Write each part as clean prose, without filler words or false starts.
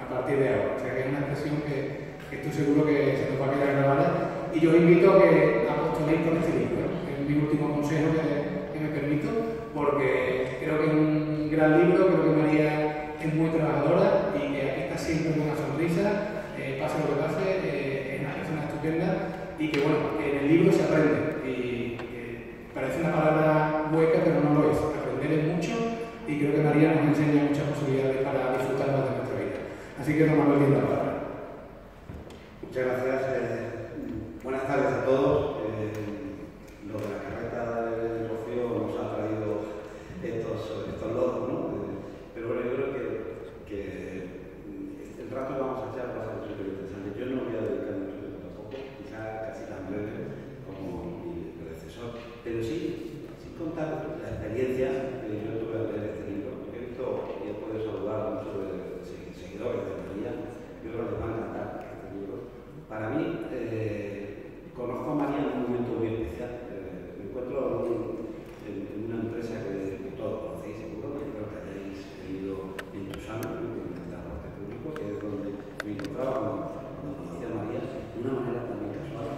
a partir de ahora. O sea que es una expresión que estoy seguro que se nos va a quedar grabada. Y yo os invito a que apostoléis por este libro, es mi último consejo que me permito, porque creo que es un gran libro, creo que María es muy trabajadora y que aquí está siempre con una sonrisa, pase lo que pase, es una persona estupenda y que bueno, que en el libro se aprende y parece una palabra hueca pero no lo es, aprender es mucho y creo que María nos enseña muchas posibilidades para disfrutar más de nuestra vida. Así que don Manuel tiene la palabra. Muchas gracias. Buenas tardes a todos. Lo de la carreta del Rocío nos ha traído estos logros, ¿no? Pero bueno, yo creo que el rato que vamos a echar va a ser súper interesante. Yo no voy a dedicar mucho tiempo tampoco, quizá casi tan breve como mi predecesor, pero sí contar la experiencia que yo tuve al leer este libro, porque he visto y he podido saludar a muchos de seguidores de María. Yo creo que les va a encantar este libro. Para mí, conozco a María en un momento muy especial. Me encuentro en una empresa que todos conocéis seguro, que creo que hayáis tenido en Chusano, en el transporte público, que es donde me encontraba cuando conocí a María, de una manera también casual.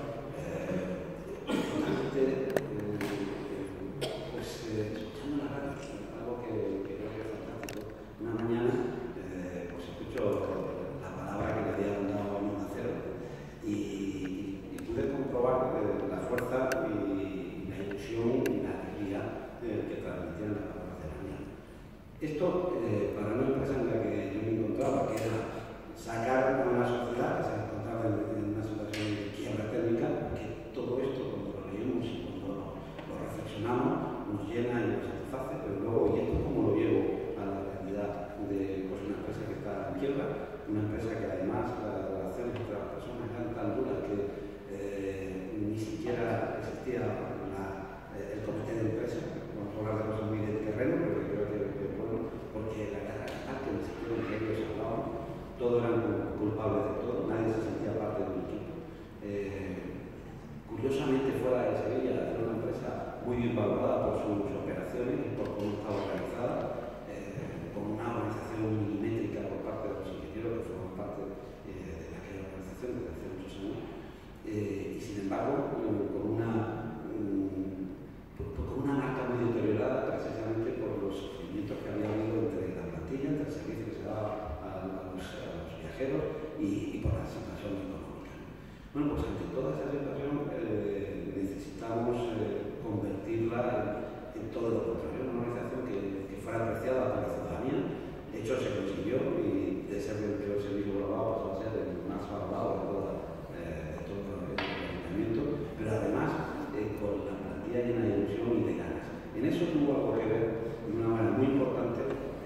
Escuchando la radio, algo que creo que es fantástico. Una mañana, pues escucho la palabra que le habían dado a Onda Cero y pude comprobar la fuerza y la ilusión y la alegría que transmitían las palabras de María. Esto, para una empresa en la que yo me encontraba, que era sacar a una sociedad que se encontraba en una situación de quiebra técnica, que todo esto, cuando lo leemos y cuando lo reflexionamos, nos llena y nos satisface, pero luego, ¿y esto cómo lo llevo a la realidad de pues, una empresa que está en quiebra? Una empresa que además las relaciones entre las personas eran tan duras que ni siquiera existía el comité de empresa. Vamos a hablar de cosas muy de terreno, pero creo que es bueno, porque la verdad que ni siquiera entre ellos hablaban, todos eran culpables de todo, nadie se sentía parte de un equipo. Curiosamente, fuera de Sevilla, era una empresa muy bien valorada por sus operaciones y por cómo estaba organizada, con una organización milimétrica por parte de los ingenieros que forman parte de aquella organización desde hace muchos años, y sin embargo con una marca muy deteriorada precisamente por los sufrimientos que había habido entre la plantilla, entre el servicio que se daba a los viajeros y por la situación económica. Bueno, pues ante toda esa situación necesitamos convertirla en todo lo contrario, una organización que fuera apreciada por la ciudadanía. De hecho, se consiguió y de ser el peor servicio global pasó a ser el más valorado de todo el ayuntamiento, pero además con la plantilla llena de ilusión y de ganas. En eso tuvo algo que ver, de una manera muy importante,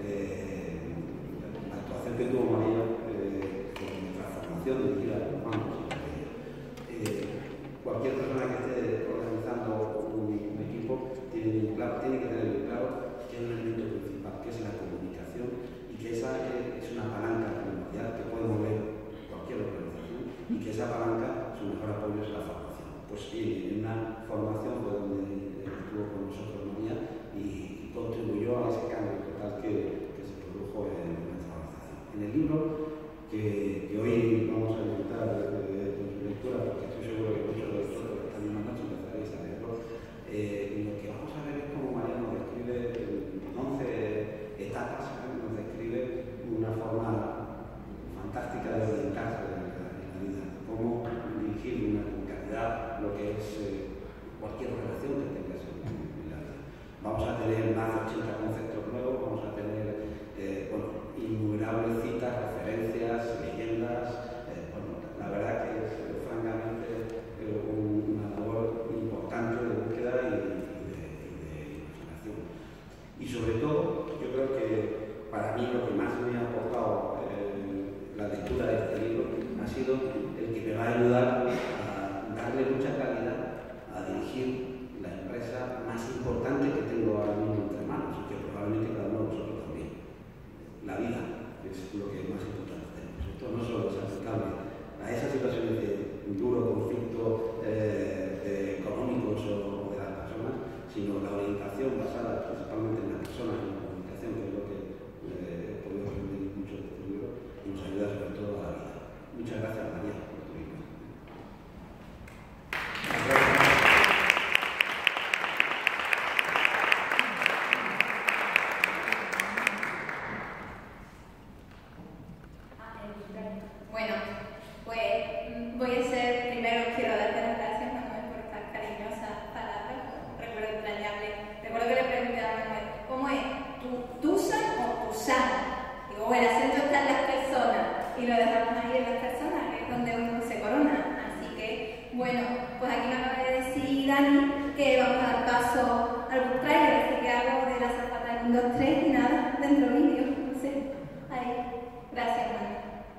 la actuación que tuvo María con la transformación de ir a los bancos. Cualquier persona que esté organizando un equipo tiene que tener claro que hay un elemento principal, que es la comunicación, y que esa es una palanca primordial que puede mover cualquier organización, y que esa palanca, su mejor apoyo es la formación. Pues sí, en una formación fue donde estuvo con nosotros María y contribuyó a ese cambio total que se produjo en nuestra organización. En el libro que hoy vamos a intentar con su lectura, porque estoy seguro que muchos de vosotros que están en noche empezaréis a leerlo, lo que vamos a ver es cómo María nos describe 11 etapas, nos describe una forma fantástica de orientarse en la vida, cómo dirigir con calidad lo que es cualquier relación que tengas en la vida. Vamos a tener más de 80 conceptos nuevos, vamos a tener innumerables citas, referencias, leyendas. La verdad que es francamente una labor importante de búsqueda y de imaginación. Y sobre todo, yo creo que para mí lo que más me ha aportado la lectura de este libro ha sido el que me va a ayudar a darle mucha calidad a dirigir la empresa más importante que tengo ahora mismo entre manos y que probablemente cada uno de vosotros también. La vida es lo que más importante tenemos. Esto no solo es aplicable a esas situaciones de duro conflicto económicos o de las personas, sino la orientación basada principalmente en las personas y en la comunicación, que es lo que he podido aprender mucho de este libro, y nos ayuda a donde uno se corona. Así que, bueno, pues aquí me acaba de decir Dani que vamos a dar paso al book trailer, así que hago de la zapata en 1, 2, 3 y nada, dentro vídeo, no sé. Ahí. Gracias, Dani.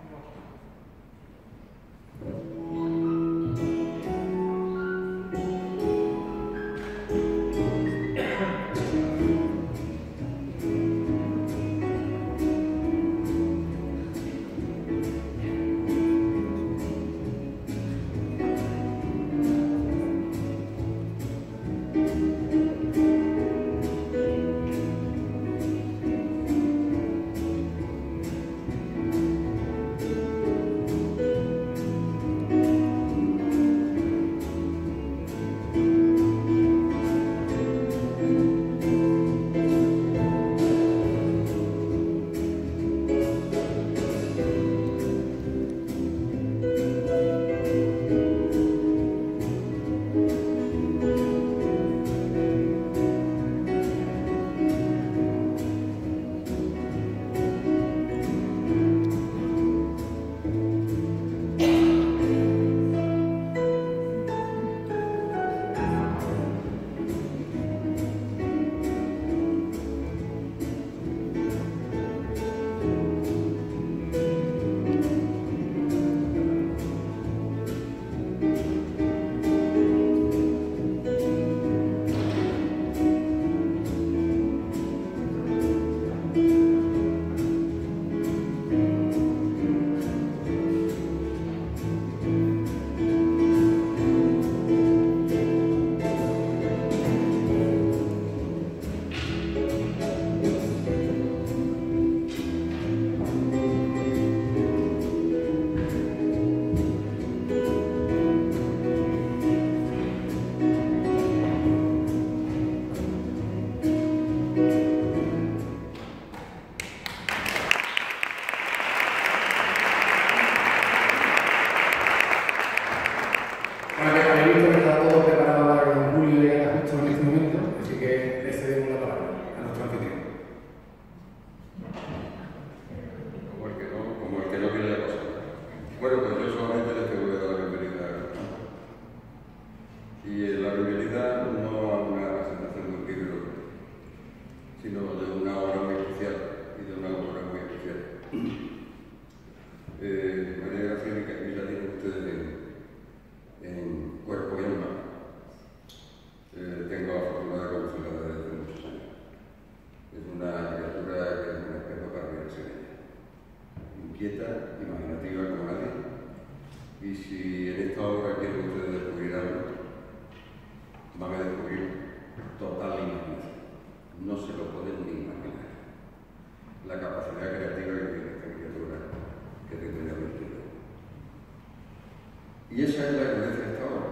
Y esa es la creencia hasta ahora,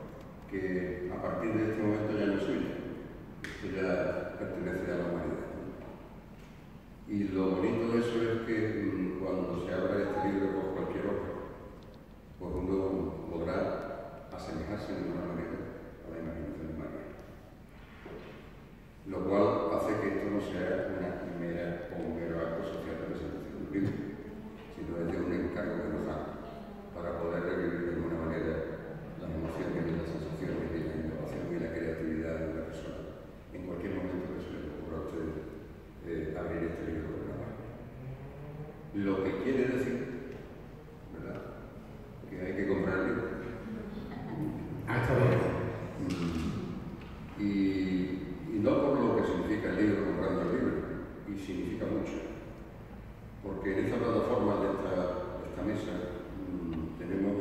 que a partir de este momento ya no es suya, esto ya pertenece a la humanidad. Y lo bonito de eso es que cuando se abra este libro por cualquier otro, pues uno podrá asemejarse de alguna manera a la imaginación de María. Lo cual hace que esto no sea una mera o un mero acto social de presentación de un libro, sino es de un encargo que nos dan para poder revivir de alguna manera las emociones y las sensaciones y la innovación y la creatividad de una persona en cualquier momento que se le ocurra a usted abrir este libro con una mano. Lo que quiere decir, ¿verdad?, que hay que comprar el libro. Está bien. Y no por lo que significa el libro comprando el libro, y significa mucho, porque en esta plataforma de esta mesa tenemos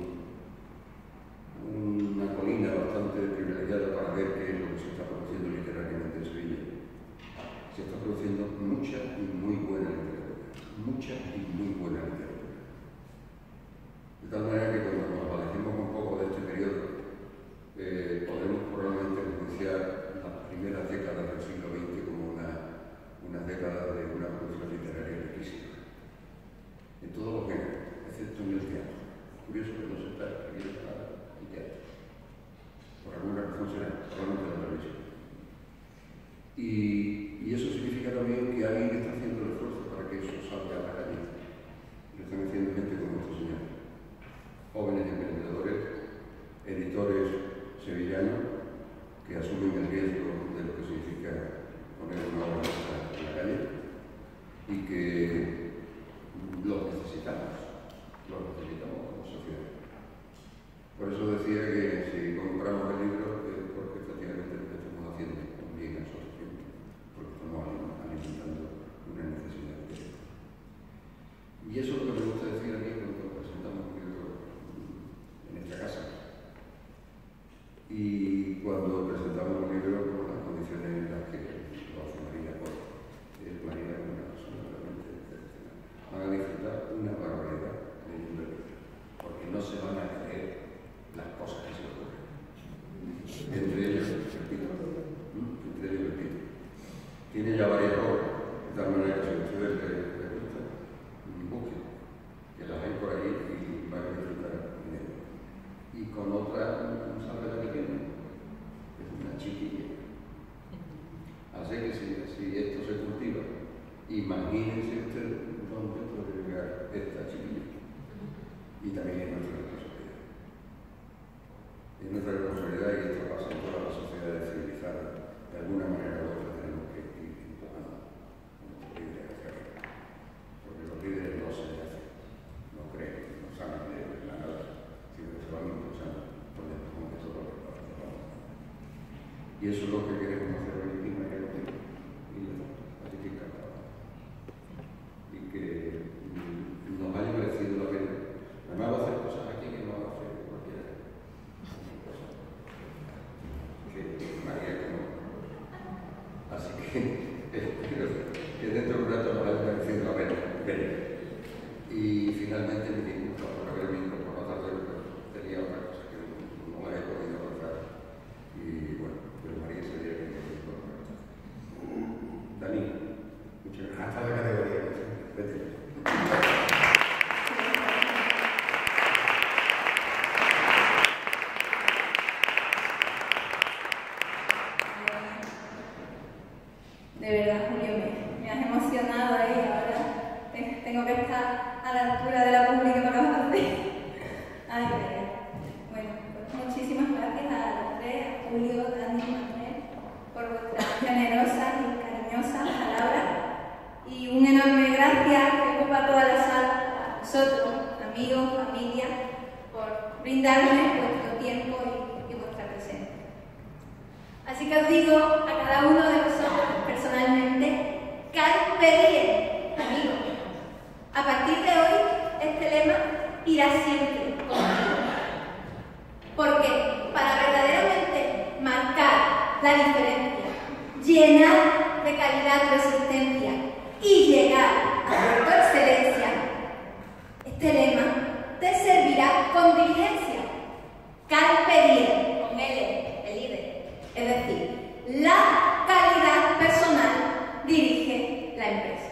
una colina bastante privilegiada para ver qué es lo que se está produciendo literariamente en Sevilla. Se está produciendo mucha y muy buena literatura. Mucha y muy buena literatura. De tal manera que cuando nos alejemos un poco de este periodo, podremos probablemente enjuiciar las primeras décadas del siglo XX como unas décadas de una producción literaria riquísima. En todos los géneros, excepto en el teatro. Curioso que no se está escribiendo nada en teatro. Por alguna razón será, probablemente la televisión. Y eso significa también que alguien está haciendo el esfuerzo para que eso salga a la calle. Lo están haciendo gente como estos señores. Y eso es lo que queremos hacer hoy aquí, María contigo. Y así que encantado. Y que nos haya merecido la pena. Además va a hacer cosas aquí que no va a hacer cualquiera. Que María que no. Así que espero que dentro de un rato nos haya merecido la pena. Y finalmente me disculpo por haberme incorporado tarde, pero tenía otra cosa que no me había podido lograr. Y bueno, pero María sería que me incorporara. Dani, muchas gracias. Hasta la categoría. Vete. De verdad, Julio, me has emocionado ahí. Ahora tengo que estar a la altura de la pública que me acabas de hacer. Ay, bueno, pues muchísimas gracias a los tres, a Julio, Dani y Manuel, por vuestras generosas y cariñosas palabras. Y un enorme gracias que ocupa toda la sala a vosotros, amigos, familia, por brindarme vuestro tiempo y vuestra presencia. Así que os digo a cada uno de vosotros personalmente, carpe diem, amigos. A partir de hoy, este lema irá siempre conmigo. Porque para verdaderamente marcar la diferencia, llenar de calidad tu existencia y llegar a tu excelencia, este lema te servirá con diligencia. Carpe diem, con L, el líder. Es decir, la calidad personal dirige la empresa.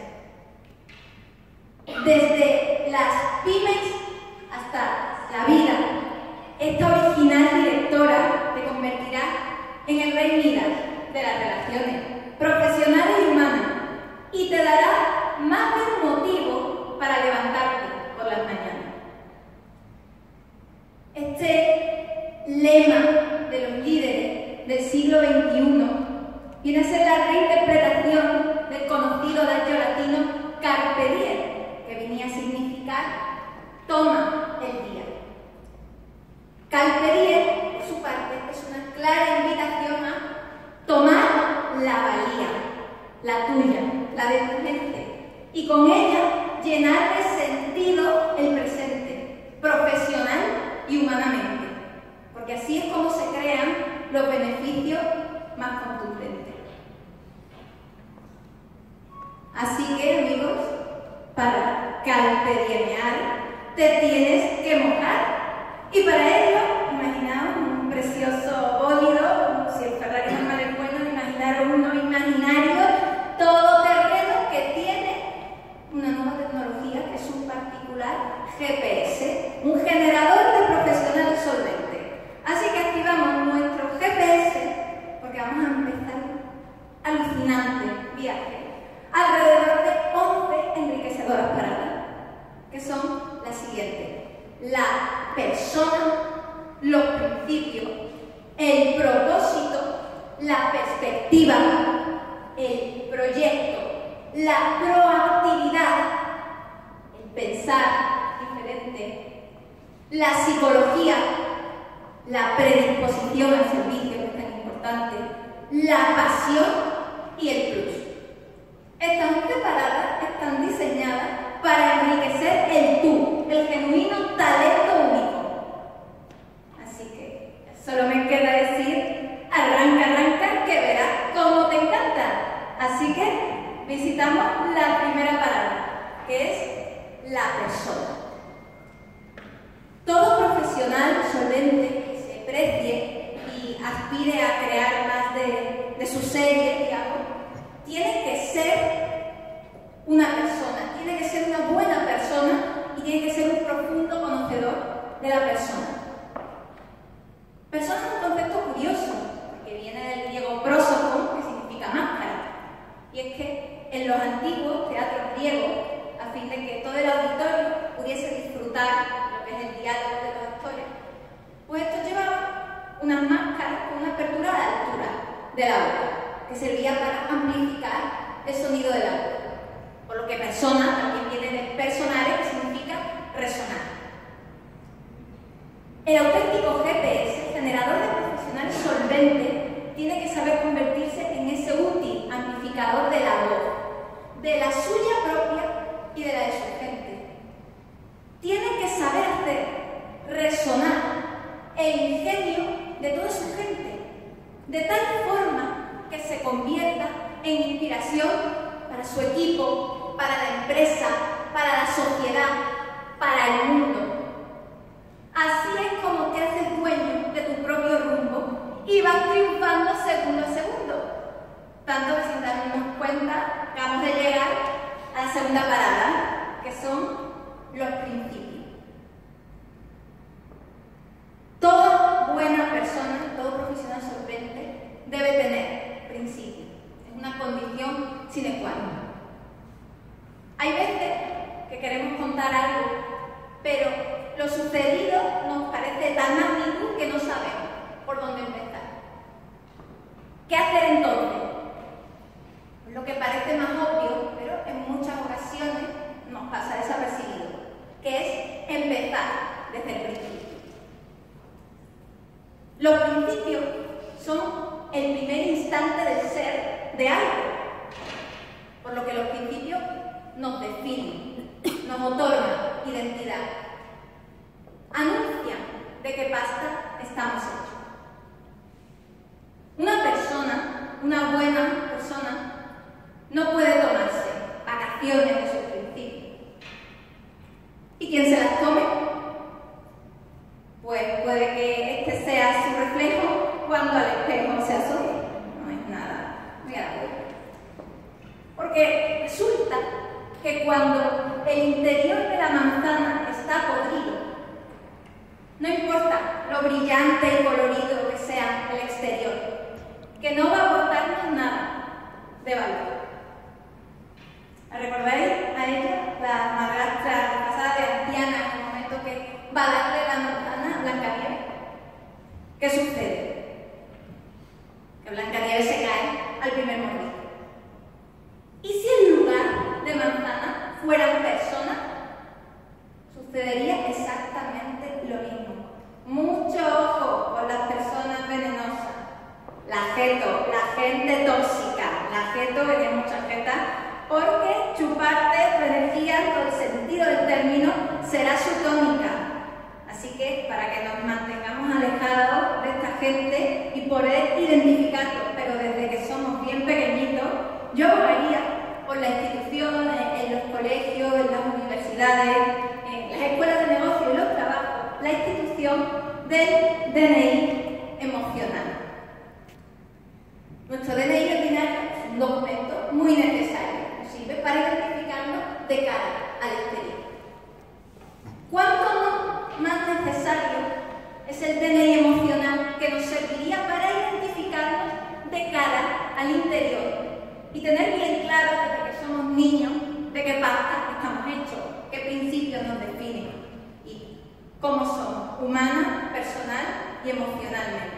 Desde las pymes hasta la vida, esta original directora te convertirá en el rey Midas de las relaciones profesionales y humanas y te dará más de un motivo para levantarte por las mañanas. Este lema de los líderes del siglo XXI viene a ser la reinterpretación del conocido adagio latino carpe diem, que venía a significar toma el día. Carpe diem, por su parte, es una clara invitación a tomar la valía, la tuya, la de tu gente, y con ella llenar de sentido el presente, profesional y humanamente, porque así es como se crean los beneficios más contundentes. Así que, amigos, para carpe diemear te tienes que mojar. Y para ello, imaginaos un precioso bólido, si el Ferrari normal es bueno, imaginaros uno imaginario, todoterreno que tiene una nueva tecnología que es un particular GPS, un generador de profesionales solventes. Así que activamos nuestro GPS porque vamos a empezar un alucinante viaje alrededor de 11 enriquecedoras paradas, que son las siguientes: la persona, los principios, el propósito, la perspectiva, el proyecto, la proactividad, el pensar diferente, la psicología, la predisposición al servicio, que es tan importante, la pasión y el plus. Estas 11 paradas están diseñadas para enriquecer el tú, el genuino talento único. Así que solo me queda decir, arranca, que verás cómo te encanta. Así que visitamos la primera parada, que es la persona. Todo profesional solvente que se precie y aspire a crear más de su serie, digamos, tiene que ser una persona, tiene que ser una buena persona y tiene que ser un profundo conocedor de la persona. Persona es un concepto curioso, porque viene del griego prosopon, que significa máscara. Y es que en los antiguos teatros griegos, a fin de que todo el auditorio pudiese disfrutar lo que es el diálogo de los actores, pues estos llevaban unas máscaras con una apertura a la altura de la boca, que servía para amplificar el sonido de la voz. Por lo que persona también viene de personare, que significa resonar. El auténtico GPS, generador de profesionales solventes, tiene que saber convertirse en ese útil amplificador de la voz, de la suya propia y de la de su gente. Tiene que saber hacer resonar el ingenio de toda su gente, de tal forma que se convierta en inspiración para su equipo, para la empresa, para la sociedad, para el mundo. Así es como te haces dueño de tu propio rumbo y vas triunfando segundo a segundo. Tanto que sin darnos cuenta acabamos de llegar a la segunda parada, que son los principios. Toda buena persona, todo profesional solvente debe tener principios. Es una condición sine qua non. Hay veces que queremos contar algo, pero lo sucedido nos parece tan magnitud que no sabemos por dónde empezar. ¿Qué hacer entonces? Pues lo que parece más obvio, pero en muchas ocasiones nos pasa desapercibido, que es empezar desde el principio. Los principios son el primer instante del ser de algo, por lo que los principios nos definen, nos otorgan identidad, anuncian de qué pasta estamos hechos. Una persona, una buena persona, no puede tomarse vacaciones de sus principios. ¿Y quien se las tome? Pues puede que este sea su reflejo cuando al espejo se asome. No es nada agradable. Porque resulta que cuando el interior de la manzana está podrido, no importa lo brillante y colorido que sea el exterior, que no va a aportarnos nada de valor. ¿Recordáis a ella, la madrastra pasada de anciana, en el momento que va a darle la manzana a Blancanieves? ¿Qué sucede? Que Blancanieves se cae al primer mordisco. ¿Y si en lugar de manzana fueran personas? Sucedería exactamente lo mismo. Mucho ojo con las personas venenosas. La gente tóxica, la jeto que tiene mucha jeta, porque chuparte tu energía en todo el sentido del término será su tónica. Así que para que nos mantengamos alejados de esta gente y poder identificarlos, pero desde que somos bien pequeñitos, yo abogaría por las instituciones, en los colegios, en las universidades, en las escuelas de negocio y los trabajos, la institución del DNI emocional. Nuestro DNI ordinario es un documento muy necesario, nos sirve para identificarnos de cara al exterior. ¿Cuánto más necesario es el DNI emocional que nos serviría para identificarnos de cara al interior y tener bien claro desde que somos niños de qué pasta estamos hechos, qué principios nos definen y cómo somos, humana, personal y emocionalmente?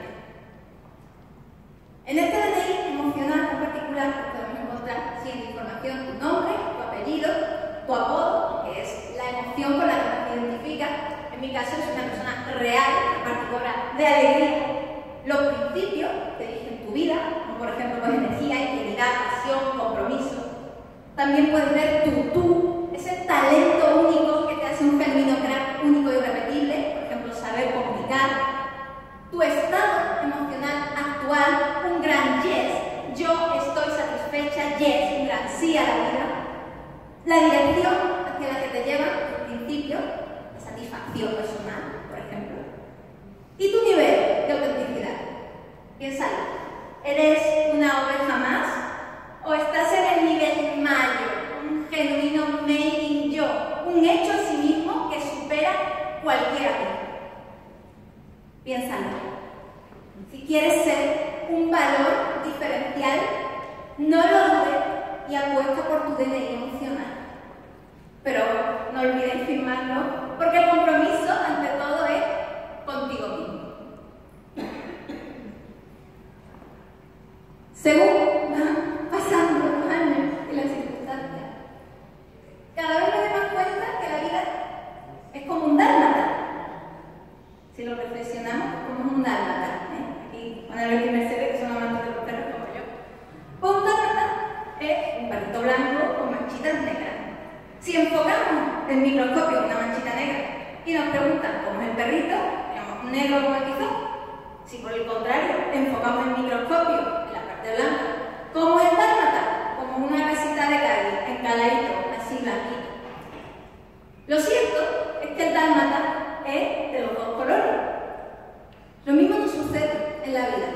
En este DNI emocional en particular podemos encontrar siguiente información: tu nombre, tu apellido, tu apodo, que es la emoción con la que te identificas. En mi caso es una persona real, repartidora de alegría. Los principios que dirigen tu vida, como por ejemplo pues, energía, integridad, pasión, compromiso. También puedes ver tú, ese talento único que te hace un genuino crack único y irrepetible, por ejemplo saber comunicar. Tu estado emocional actual, un gran yes, yo estoy satisfecha, yes, un gran sí a la vida. La dirección hacia la que te lleva el principio, la satisfacción personal, por ejemplo. Y tu nivel de autenticidad. Piénsalo, ¿eres una oveja más? ¿O estás en el nivel mayor, un genuino made in yo, un hecho a sí mismo que supera cualquier amigo? Piénsalo. Si quieres ser un valor diferencial, no lo dudes y apuesta por tu DNI emocional. Pero no olvides firmarlo, porque el compromiso, ante todo, es contigo mismo. Según van pasando los años y las circunstancias, cada vez me doy más cuenta que la vida es como un dálmata. Si lo reflexionamos, como un dálmata. Aquí van a ver que Mercedes, que son amantes Si enfocamos el microscopio en una manchita negra y nos preguntan cómo es el perrito, digamos, negro como el tizón. Si por el contrario enfocamos el microscopio en la parte blanca, ¿cómo es el dálmata? Como una casita de Cádiz, encaladito, así blanquito. Lo cierto es que el dálmata es de los dos colores. Lo mismo nos sucede en la vida.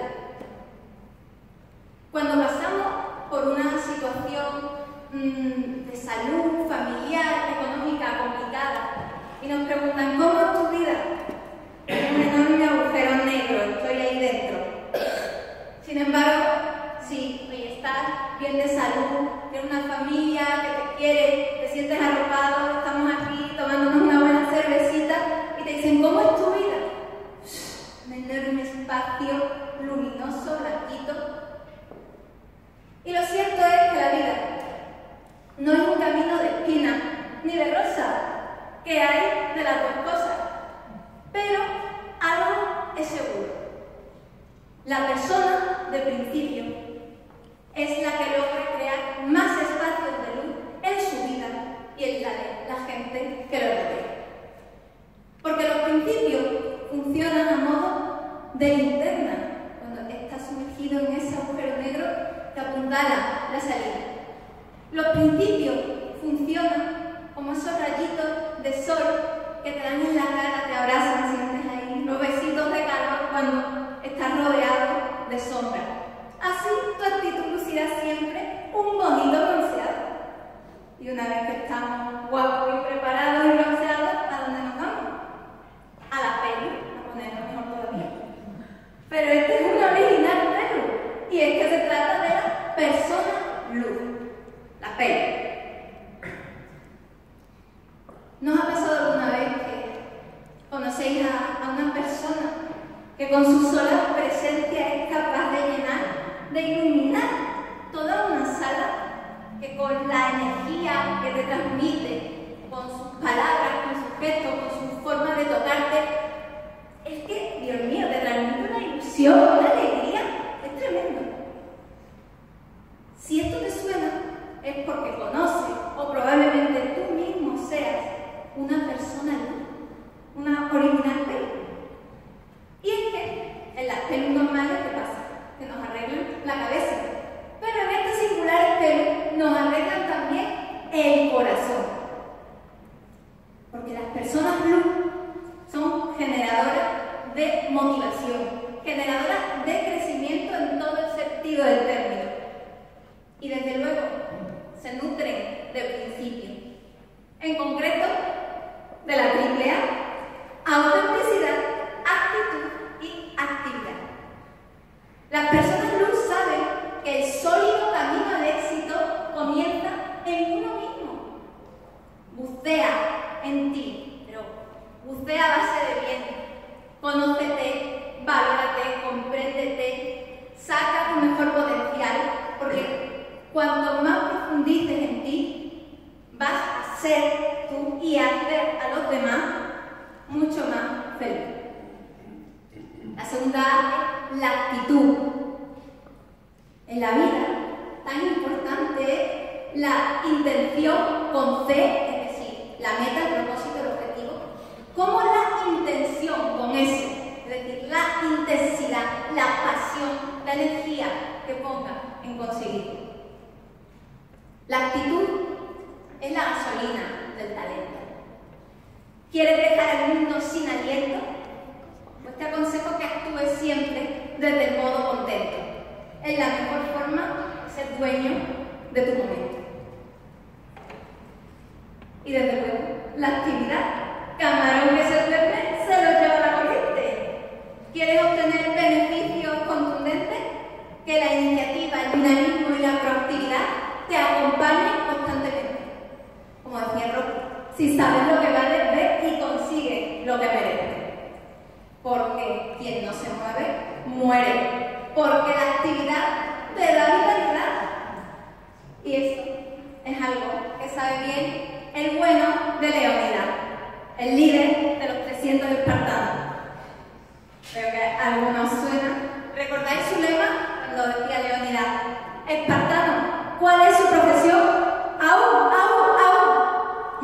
Cuando pasamos por una situación de salud, familiar, económica, complicada, y nos preguntan, ¿cómo es tu vida? Es un enorme agujero negro, estoy ahí dentro. Sin embargo, si hoy estás bien de salud, tienes una familia que te quiere, te sientes arropado, estamos aquí tomándonos una buena cervecita y te dicen, ¿cómo es tu vida? Un enorme espacio luminoso, blanquito. Y lo cierto es que la vida no es un camino de espina ni de rosa, que hay de las dos cosas. Pero algo es seguro. La persona, de principio, es la que logra crear más espacios de luz en su vida y en la de la gente que lo rodea. Porque los principios funcionan a modo de linterna. Cuando estás sumergido en ese agujero negro, te apuntala la salida. Los principios funcionan como esos rayitos de sol que te dan en la cara, te abrazan, sientes ahí los besitos de calor cuando estás rodeado de sombra. Así tu actitud lucirá siempre un bonito bronceado. Y una vez que estamos guapos y preparados y bronceados, ¿a dónde nos vamos? A la peli, a ponernos mejor todavía. Pero este es un original pelo, y es que se trata de la persona luz, la peli. ¿Nos ha pasado alguna vez que conocéis a una persona que con su sola presencia es capaz de llenar, de iluminar toda una sala, que con la energía que te transmite, con sus palabras, con sus gestos, con su forma de tocarte, es que, Dios mío, te transmite una ilusión, una alegría, es tremendo. Si esto te suena, es porque conoces, o probablemente tú mismo seas una persona luz, una original pelu. Y es que en las pelus normales, ¿qué pasa? Que nos arreglan la cabeza. Pero en este singular pelu nos arreglan también el corazón. Porque las personas luz son generadoras de motivación, generadoras de crecimiento en todo el sentido del término. Y desde luego se nutren de principios. En concreto, de la triple A: autenticidad, actitud y actividad. Las personas luz saben que el sólido camino al éxito comienza en uno mismo. Bucea en ti, pero bucea a base de bien. Conócete, valórate, compréndete, saca tu mejor potencial, porque cuanto más profundices en ti, vas a ser tú y hacer a los demás mucho más feliz. La segunda A es la actitud. En la vida, tan importante es la intención con C, es decir, la meta, el propósito, el objetivo, como la intención con S, es decir, la intensidad, la pasión, la energía que ponga en conseguirlo. La actitud es la gasolina del talento. ¿Quieres dejar el mundo sin aliento? Pues te aconsejo que actúes siempre desde el modo contento. Es la mejor forma de ser dueño de tu momento. Y desde luego, la actividad. Camarón que se duerme, se lo lleva la corriente. ¿Quieres obtener beneficios contundentes? Que la iniciativa, el dinamismo y la proactividad te acompañen constantemente. Como decía Rocky, si sabes lo que vale, ve y consigue lo que mereces. Porque quien no se mueve, muere. Porque la actividad te da vitalidad. Y eso es algo que sabe bien el bueno de Leónidas, el líder de los 300 espartanos. Creo que a algunos suena. ¿Recordáis su lema? Cuando decía Leónidas: espartano, ¿cuál es su profesión? ¡Au, au, au!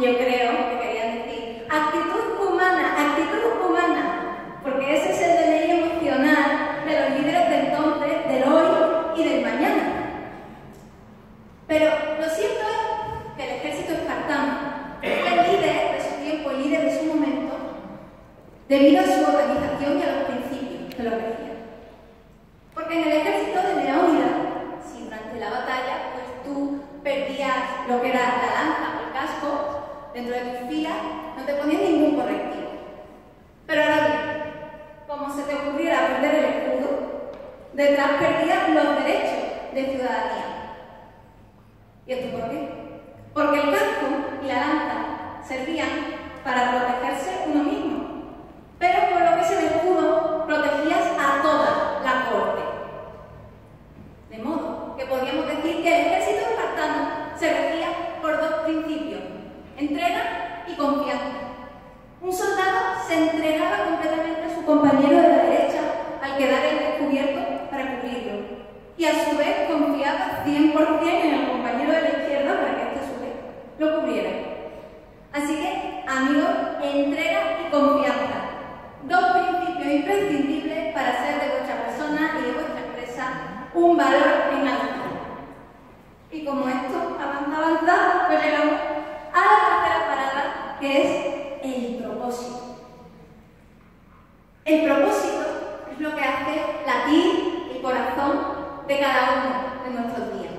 debido a su organización y a los principios que lo regían. Porque en el ejército de Leónidas, si durante la batalla pues tú perdías lo que era la lanza o el casco dentro de tus filas, no te ponías ningún correctivo. Pero ahora bien, como se te ocurriera perder el escudo, detrás perdías los derechos de ciudadanía. ¿Y esto por qué? Porque el casco y la lanza servían para protegerse uno mismo, pero por lo que es el escudo protegías a toda la corte. De modo que podríamos decir que el ejército espartano se regía por dos principios: entrega y confianza. Un soldado se entregaba completamente a su compañero de la derecha al quedar el descubierto para cubrirlo, y a su vez confiaba 100% en el compañero de la izquierda para que éste a su vez lo cubriera. Así que, amigos, entrega y confianza, dos principios imprescindibles para hacer de vuestra persona y de vuestra empresa un valor en alto. Y como esto avanza, pues llegamos a la tercera parada, que es el propósito. El propósito es lo que hace latir el corazón de cada uno de nuestros días.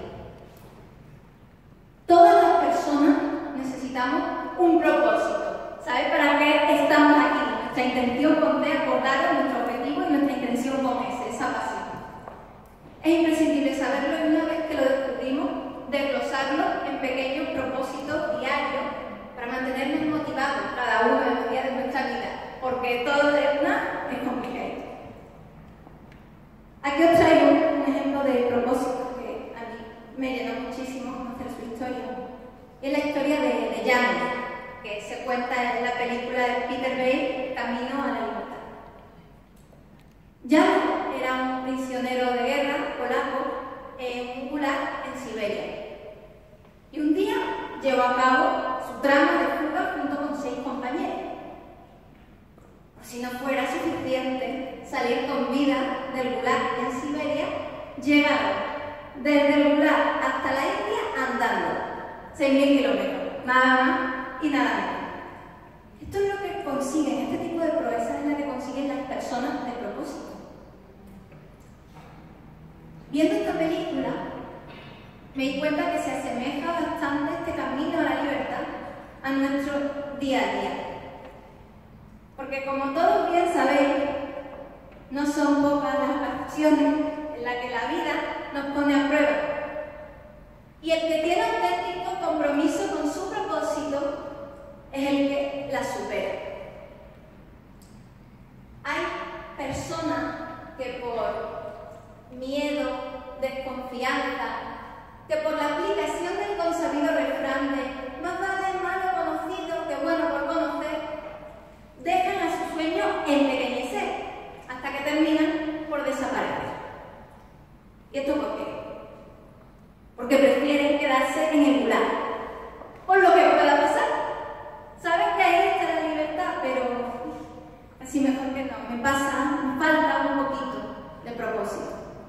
Todas las personas necesitamos un propósito. ¿Sabes para qué estamos aquí? Nuestra intención con acordaros nuestro objetivo y nuestra intención con esa pasión. Es imprescindible saberlo y una vez que lo descubrimos, desglosarlo en pequeños propósitos diarios para mantenernos motivados cada uno de los días de nuestra vida, porque todo de una es complicado. Aquí os traigo un ejemplo de propósito que a mí me llenó muchísimo conocer su historia. Es la historia de Jan, que se cuenta en la película de Peter Weir, Camino a la libertad. Jan era un prisionero de guerra polaco en un gulag en Siberia. Y un día llevó a cabo su trama de fuga junto con 6 compañeros. Por si no fuera suficiente salir con vida del gulag en Siberia, llegaron desde el gulag hasta la India andando 6.000 kilómetros, nada más y nada menos. Esto es lo que consiguen, este tipo de proezas es la que consiguen las personas de propósito. Viendo esta película, me di cuenta que se asemeja bastante este camino a la libertad a nuestro día a día. Porque como todos bien sabéis, no son pocas las ocasiones en las que la vida nos pone a prueba. Y el que tiene auténtico compromiso con su propósito es el que la supera. Hay personas que por miedo, desconfianza, que por la aplicación del consabido refrán de más vale malo conocido que bueno por conocer, dejan a su sueño empequeñecer hasta que terminan por desaparecer. ¿Y esto por qué? Porque prefieren quedarse en el gulag. Por lo que pueda pasar. Saben que ahí está la libertad, pero así mejor que no. Me falta un poquito de propósito.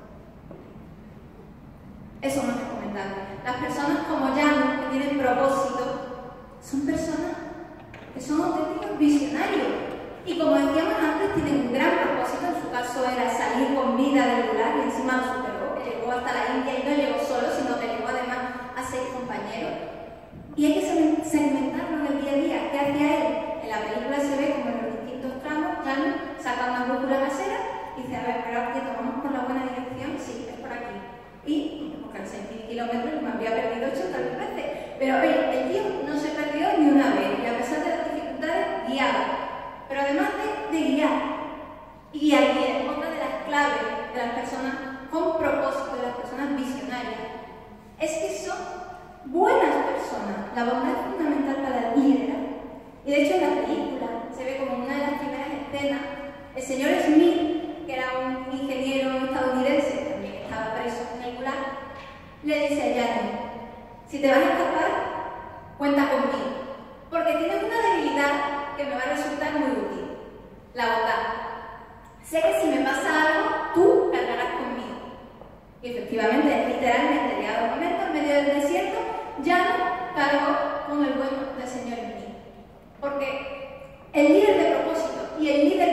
Eso no es recomendable. Las personas como Jan, que tienen propósito, son personas que son auténticos visionarios. Y como decíamos antes, tienen un gran propósito. En su caso era salir con vida del gulag y encima lo superó, que llegó hasta la India y no llegó solo, sino que llegó además a 6 compañeros. Y hay que segmentarlo en el día a día. ¿Qué hacía él? En la película se ve como en los distintos tramos, Jan saca una brújula casera y dice, a ver, pero aquí tomamos por la buena dirección, sí, es por aquí. Y, porque en 6.000 kilómetros me había perdido 80.000 veces. Pero el tío no se perdió ni una vez, y a pesar de las dificultades, guiaba. Pero además de guiar, y guiar bien, otra de las claves de las personas con propósito, de las personas visionarias, es que son buenas personas. La bondad es fundamental para liderar. Y de hecho en la película se ve como una de las primeras escenas, el señor Smith, que era un ingeniero estadounidense, que también estaba preso en el gulag, le dice a Jan, si te vas a escapar, cuenta conmigo, porque tienes una debilidad que me va a resultar muy útil, la bondad. Sé que si me pasa algo, tú cargarás conmigo. Y efectivamente, literalmente, llegado el momento, en medio del desierto, Jan cargó con el vuelo del señor Smith. Porque el líder de propósito y el líder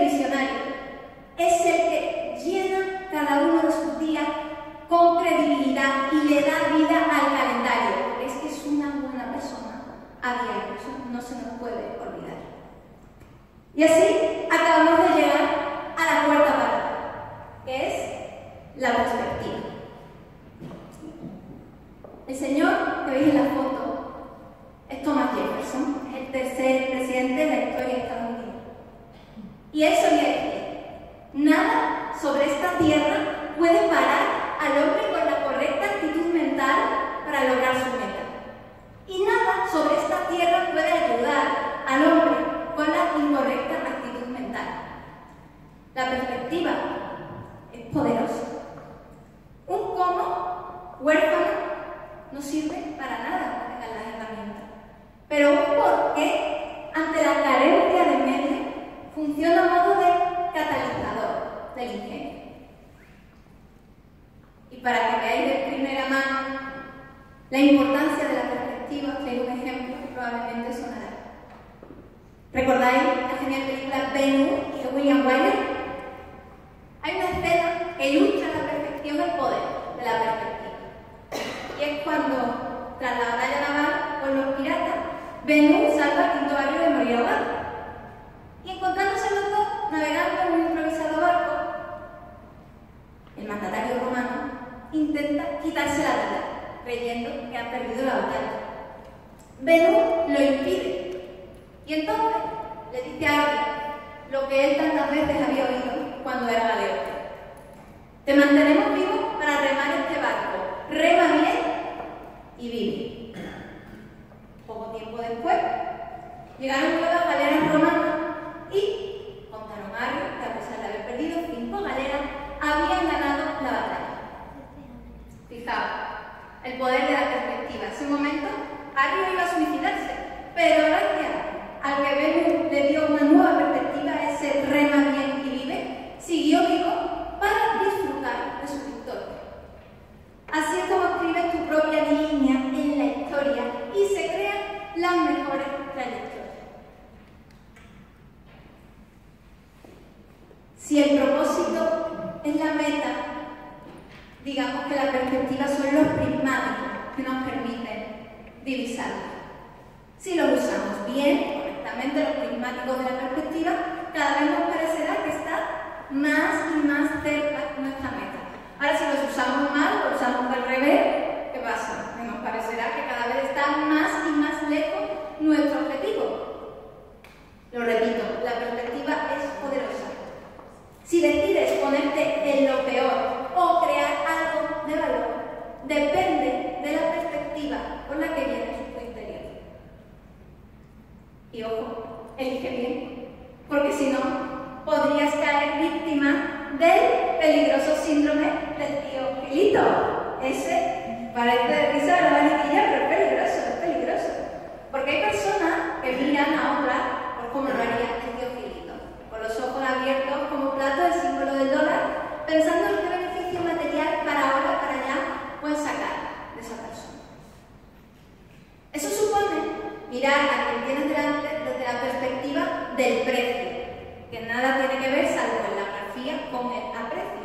a diario, eso no se nos puede olvidar. Y así acabamos de llegar a la cuarta parte, que es la perspectiva. El señor que veis en la foto es Thomas Jefferson, es el tercer presidente de la historia de Estados Unidos. Y él solía decir: nada sobre esta tierra puede parar al hombre con la correcta actitud mental para lograr su meta. Y nada sobre esta tierra puede ayudar al hombre con la incorrecta actitud mental. La perspectiva es poderosa. Un cómo huérfano no sirve para nada para tener las herramientas. Pero un por qué, ante la carencia de medios, funciona a modo de catalizador del ingenio. Y para que veáis de primera mano la importancia de la perspectiva, os traigo un ejemplo que probablemente sonará. ¿Recordáis la genial película Ben-Hur de William Wyler? Hay una escena que ilustra a la perfección el poder de la perspectiva. Y es cuando, tras la batalla naval con los piratas, Ben-Hur salva al quinto barrio de morir ahogado. Y encontrándose los dos navegando en un improvisado barco, el mandatario romano intenta quitarse la vida, creyendo que ha perdido la batalla. Ben-Hur lo impide y entonces le dice a alguien lo que él tantas veces había oído cuando era galeote: te mantenemos vivos para remar este barco, rema bien y vive. Poco tiempo después llegaron nuevas galeras romanas y contaron a Arrio que, a pesar de haber perdido 5 galeras, habían ganado la batalla. Fijaos, el poder de la perspectiva. En ese momento, Arrio iba a suicidarse, pero gracias al que Ben-Hur le dio una nueva perspectiva, ese rema bien y vive, siguió vivo para disfrutar de su victoria. Así es como escribes tu propia línea en la historia y se crean las mejores trayectorias. Si el propósito es la meta, digamos que la perspectiva son los prismáticos que nos permiten divisarlo. Si los usamos bien, correctamente, los prismáticos de la perspectiva, cada vez nos parecerá que está más y más cerca de nuestra meta. Ahora, si los usamos mal, los usamos al revés, ¿qué pasa? Que nos parecerá que cada vez está más y más lejos nuestro objetivo. Lo repito, la perspectiva es poderosa. Si decides ponerte en lo peor o crear algo de valor, depende de la perspectiva con la que vienes a tu interior. Y ojo, elige bien, porque si no, podrías caer víctima del peligroso síndrome del tío Gilito. Ese parece de risa de la maniquilla, pero es peligroso, es peligroso. Porque hay personas que miran a otras por cómo lo haría el tío Gilito, con los ojos abiertos como plato del símbolo del dólar, pensando en qué beneficio material para ahora, para allá, pueden sacar de esa persona. Eso supone mirar a quien tienes delante desde la perspectiva del precio, que nada tiene que ver, salvo en la grafía, con el aprecio.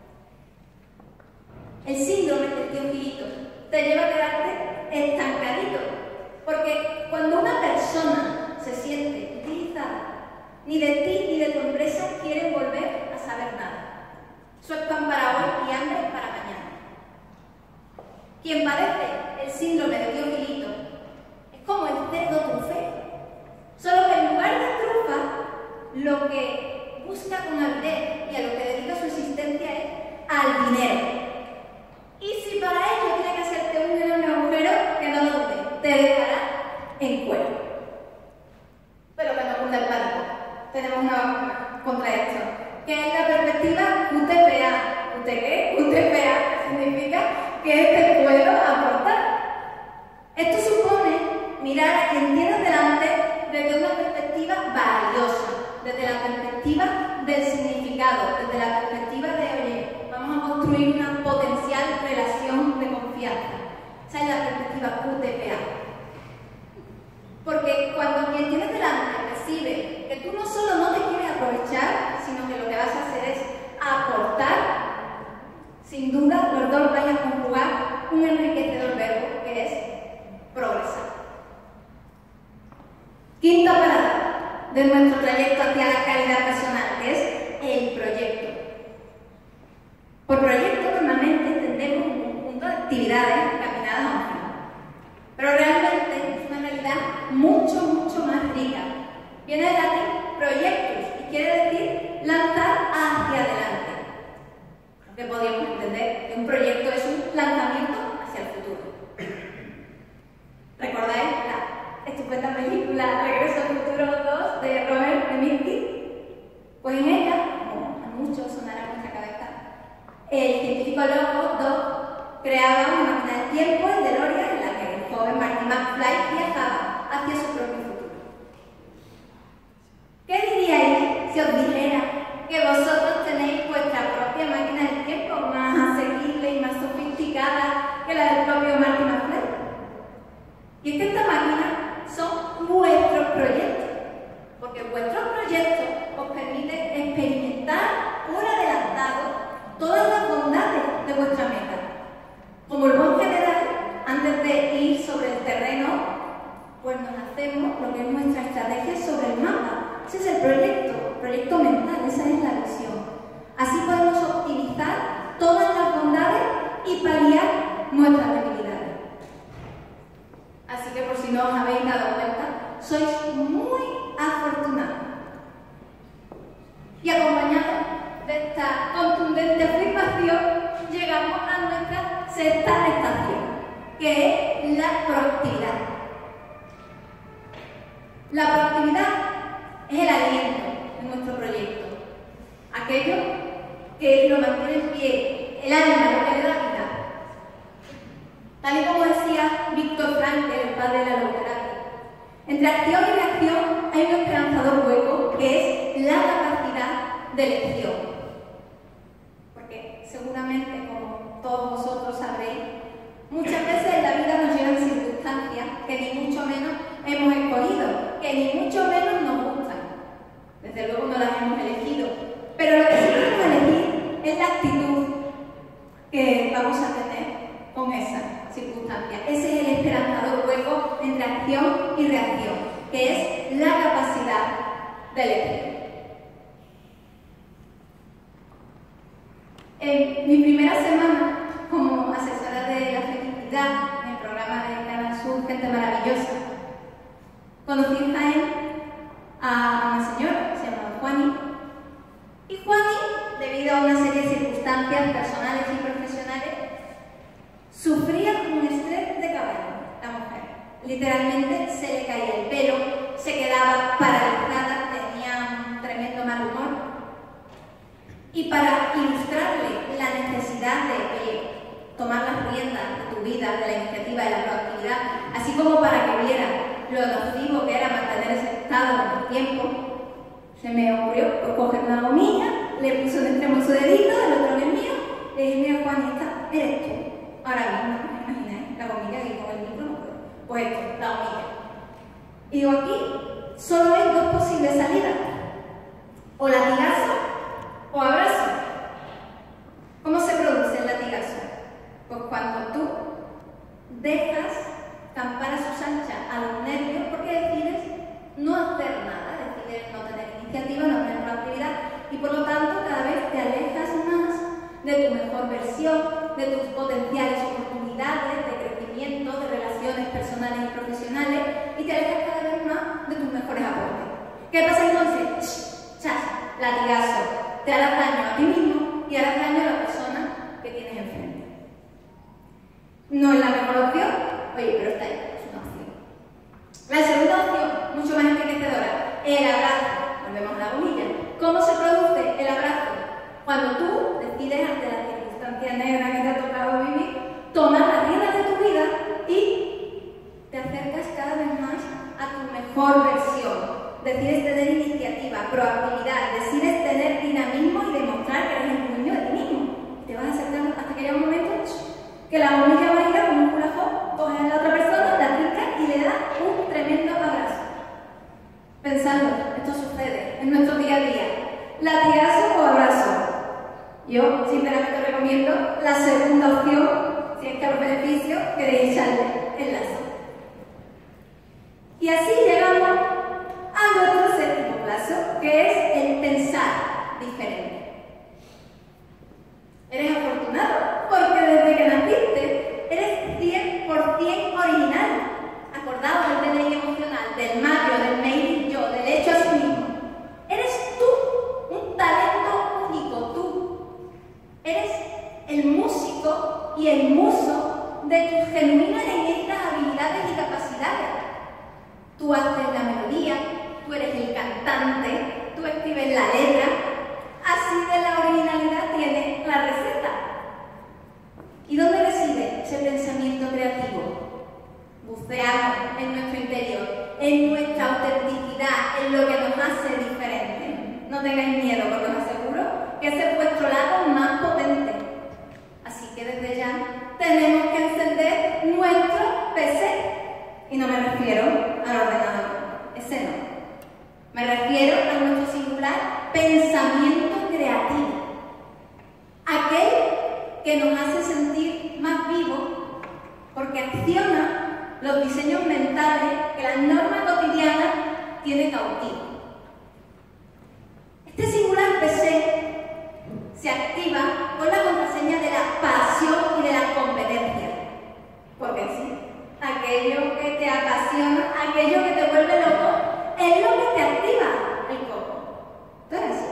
El síndrome del tío Gilito te lleva a quedarte estancadito, porque cuando una persona se siente utilizada, ni de ti ni de tu empresa quieren volver a saber nada. Eso es pan para hoy y hambre para mañana. Quien padece el síndrome del tío Gilito es como el cerdo trufero, solo que en lugar de trufa, lo que busca con avidez y a lo que dedica su existencia es al dinero. Y si para ello tiene que hacerte un enorme agujero, que no lo dudes, te dejará en cuero. Pero que no cunda el pánico. Tenemos una vacuna contra esto, que es la perspectiva UTPA. ¿UT qué? UTPA significa que te puedo aportar. Esto supone mirar a quien tienes delante desde una perspectiva valiosa, desde la perspectiva del significado, desde la perspectiva de, oye, vamos a construir una potencial relación de confianza. Esa es la perspectiva UTPA. Porque cuando quien tienes delante percibe que tú no solo no te quieres aprovechar, sino que lo que vas a hacer es aportar, sin duda los dos vayan a conjugar un enriquecedor verbo que es progresar. Quinto parada de nuestro trayecto hacia la calidad personal, que es el proyecto. Por proyecto normalmente entendemos un conjunto de actividades encaminadas a un fin, pero realmente es una realidad mucho, mucho más rica. Viene del latín proyectus y quiere decir lanzar hacia adelante. Lo que podríamos entender que un proyecto es un lanzamiento hacia el futuro. ¿Recordáis la estupenda película Regreso al Futuro 2 de Robert Zemeckis? Pues en ella, como a muchos sonará en nuestra cabeza, el científico loco Doc creaba una máquina del tiempo, el DeLorean, en la que el joven Marty McFly viajaba hacia su propio futuro. ¿Qué diríais si os dijera que vosotros tenéis vuestra propia máquina del tiempo más asequible y más sofisticada que la del propio Marty McFly? Y es que esta máquina son vuestros proyectos, porque vuestros proyectos os permiten experimentar por adelantado todas las bondades de vuestra meta. Como el buen general, antes de ir sobre el terreno, pues nos hacemos lo que es nuestra estrategia sobre el mapa. Ese es el proyecto mental, esa es la visión. Así podemos optimizar todas las bondades y paliar nuestras debilidades. Así que por si no os habéis dado cuenta, sois muy afortunados. Y acompañados de esta contundente afirmación, llegamos a nuestra sexta estación, que es la proactividad. La proactividad es el aliento de nuestro proyecto, aquello que lo mantiene en pie, el alma, lo que le da vida. Tal y como decía Viktor Frankl, el padre de la logoterapia, entre acción y reacción hay un esperanzador hueco que es la capacidad de elección. Porque seguramente, como todos vosotros sabréis, muchas veces en la vida nos llegan circunstancias que ni mucho menos hemos escogido, que ni mucho menos nos gustan. Desde luego no las hemos elegido, pero lo que sí podemos elegir es la actitud que vamos a tener con esa circunstancia. Ese es el esperanzador hueco entre acción y reacción, que es la capacidad de elegir. En mi primera semana como asesora de la felicidad en el programa de Canal Sur Gente Maravillosa, conocí en Jaén a una señora que se llamaba Juani. Y Juani, debido a una serie de circunstancias personales y profesionales, sufría un estrés de caballo, la mujer. Literalmente se le caía el pelo, se quedaba paralizada, tenía un tremendo mal humor. Y para ilustrarle la necesidad de tomar las riendas de tu vida, de la iniciativa, de la proactividad, así como para que viera lo nocivo que era mantener ese estado en el tiempo, se me ocurrió coger una gomilla, le puse un extremo en su dedito, el otro en el mío, le dije: mira, Juanita, eres tú. Ahora mismo, ¿me imagináis? La gomilla que con el micro no puedo. Pues esto, la gomilla. Y digo, aquí solo hay dos posibles salidas: o latigazo o abrazo. ¿Cómo se produce el latigazo? Pues cuando tú dejas campar a sus anchas a los nervios porque decides no hacer nada, decides no tener iniciativa, no tener proactividad, y por lo tanto cada vez te alejas más de tu mejor versión, de tus potenciales oportunidades de crecimiento, de relaciones personales y profesionales, y te alejas cada vez más de tus mejores aportes. ¿Qué pasa entonces? ¡Chas! Latigazo. Te harás daño a ti mismo y harás daño a la persona que tienes enfrente. No es la mejor opción, oye, pero está ahí, es una opción. La segunda opción, mucho más enriquecedora, el abrazo. Volvemos a la gomilla. ¿Cómo se produce el abrazo? Cuando tú decides, ante la circunstancia negra que te ha tocado vivir, tomar las riendas de tu vida y te acercas cada vez más a tu mejor versión. Decides tener iniciativa, proactividad, decides tener dinamismo y demostrar que eres el dueño de ti mismo. Te vas acercando hasta que llega un momento que la gomilla va a ir como un culajón, coges a la otra persona, la trinca y le da un tremendo abrazo. Pensando, esto sucede en nuestro día a día. ¿Latigazo o abrazo? Yo, sinceramente, recomiendo la segunda opción, si es que a los beneficios queréis echarle el lazo. Y así llegamos No tengáis miedo, porque os aseguro que ese es vuestro lado más potente. Así que desde ya tenemos que encender nuestro PC. Y no me refiero al ordenador, ese no. Me refiero a nuestro singular pensamiento creativo. Aquel que nos hace sentir más vivos porque acciona los diseños mentales que la norma cotidiana tiene cautivo. Este singular PC se activa con la contraseña de la pasión y de la competencia. Porque sí, aquello que te apasiona, aquello que te vuelve loco, es lo que te activa el coco. Entonces,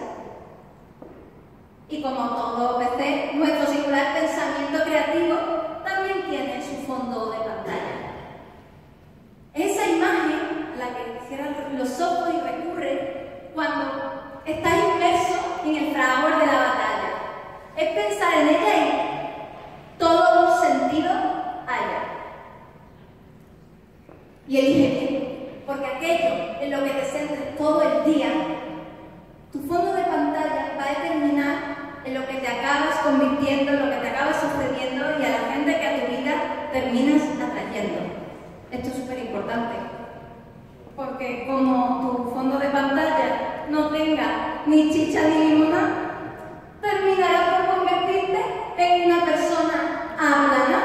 y como todo PC, nuestro singular pensamiento creativo también tiene su fondo de pantalla. Esa imagen a la que cierran los ojos y recurre cuando estás inmerso en el fragor de la batalla. Es pensar en ella y todos los sentidos haya. Y elige bien, porque aquello en lo que te centres todo el día, tu fondo de pantalla va a determinar en lo que te acabas convirtiendo, en lo que te acabas sucediendo y a la gente que a tu vida terminas atrayendo. Esto es súper importante, porque como tu fondo de pantalla no tenga ni chicha ni limonada, terminarás por convertirte en una persona aplana.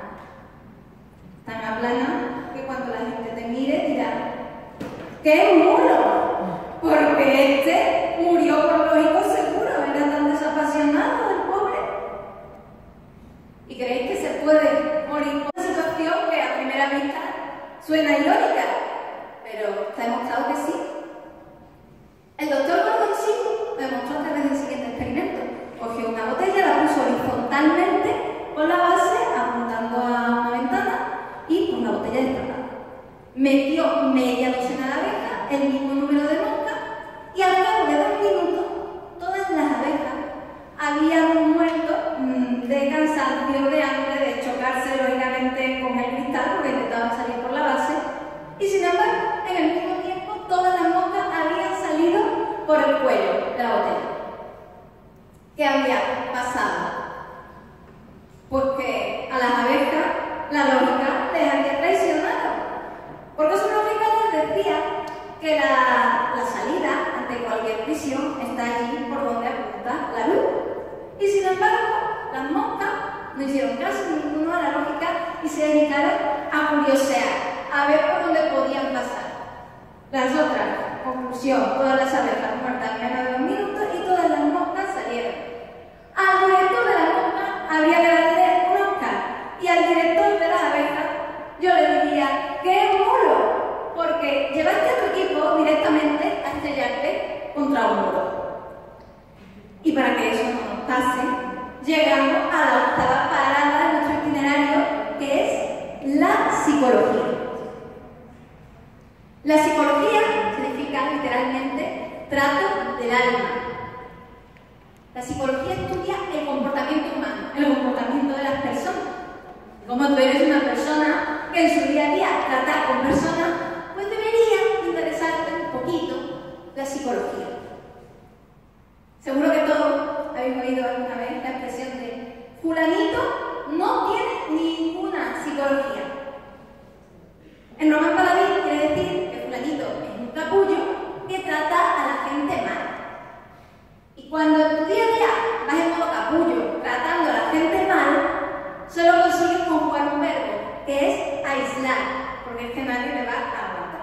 Tan aplana que cuando la gente te mire dirá: ¡qué mulo! Porque este murió por lógico seguro, era tan desapasionado el pobre. ¿Y creéis que se puede morir por una situación que a primera vista suena ilógica? Pero está demostrado que sí. El doctor Gordon Seawood lo demostró a través del siguiente experimento. Cogió una botella, la puso horizontalmente con la base apuntando a una ventana y con la botella destapada. Metió media docena de abejas, el mismo número de moscas, y al cabo de 2 minutos todas las abejas habían muerto de cansancio, de hambre, de chocarse lógicamente con el cristal porque intentaban salir por la base, y sin embargo en el mismo tiempo todas las moscas habían salido por el cuello de la botella. ¿Qué había pasado? Pues que a las abejas la lógica les había traicionado, porque su lógica les decía que la salida ante cualquier prisión está allí por donde apunta la luz. Y sin embargo, las moscas no hicieron caso ninguno a la lógica y se dedicaron a curiosear, a ver por dónde podían pasar. Las otras, conclusión, todas las abejas muertas en menos de 2 minutos y todas las moscas salieron. Al director de las moscas habría que darle un Oscar, y al director de las abejas yo le diría: ¡qué mulo! Porque llevaste a tu equipo directamente a estrellarte contra un muro. Y para que eso no nos pase, llegamos a la 8ª parada de nuestro itinerario, que es la psicología. La psicología significa literalmente trato del alma. La psicología estudia el comportamiento humano, el comportamiento de las personas. Como tú eres una persona que en su día a día trata con personas, pues debería interesarte un poquito la psicología. Seguro que todos habéis oído alguna vez la expresión de fulanito no tiene ninguna psicología. En Román Paladín quiere decir que fulanito es un capullo que trata a la gente mal. Y cuando en tu día a día vas en modo capullo tratando a la gente mal, solo consigues conjugar un verbo, que es aislar, porque es que nadie le va a aguantar.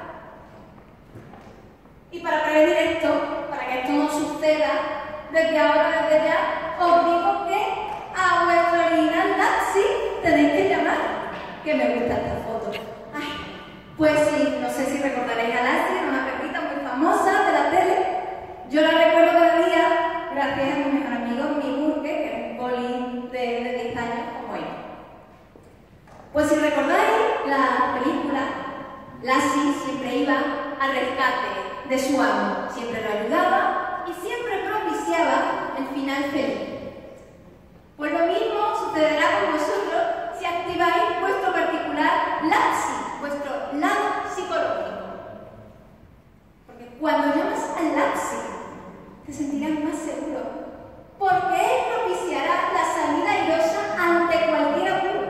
Y para prevenir esto, para que esto no suceda, desde ahora, desde ya, os digo que a vuestro original Lapsi tenéis que llamar, que me gusta esta foto. Ay, pues sí, no sé si recordaréis a Lapsi, una perrita muy famosa de la tele. Yo la recuerdo cada día gracias a mi mejor amigo, mi Burke, que es un colín de 10 años como ella. Pues si recordáis la película, Lassie siempre iba al rescate de su amo, siempre lo ayudaba y siempre propiciaba el final feliz. Pues lo mismo sucederá con vosotros si activáis vuestro particular Lassie, vuestro lado psicológico. Porque cuando llamas al Lassie, te sentirás más seguro, porque Él propiciará la salida airosa ante cualquier apuro,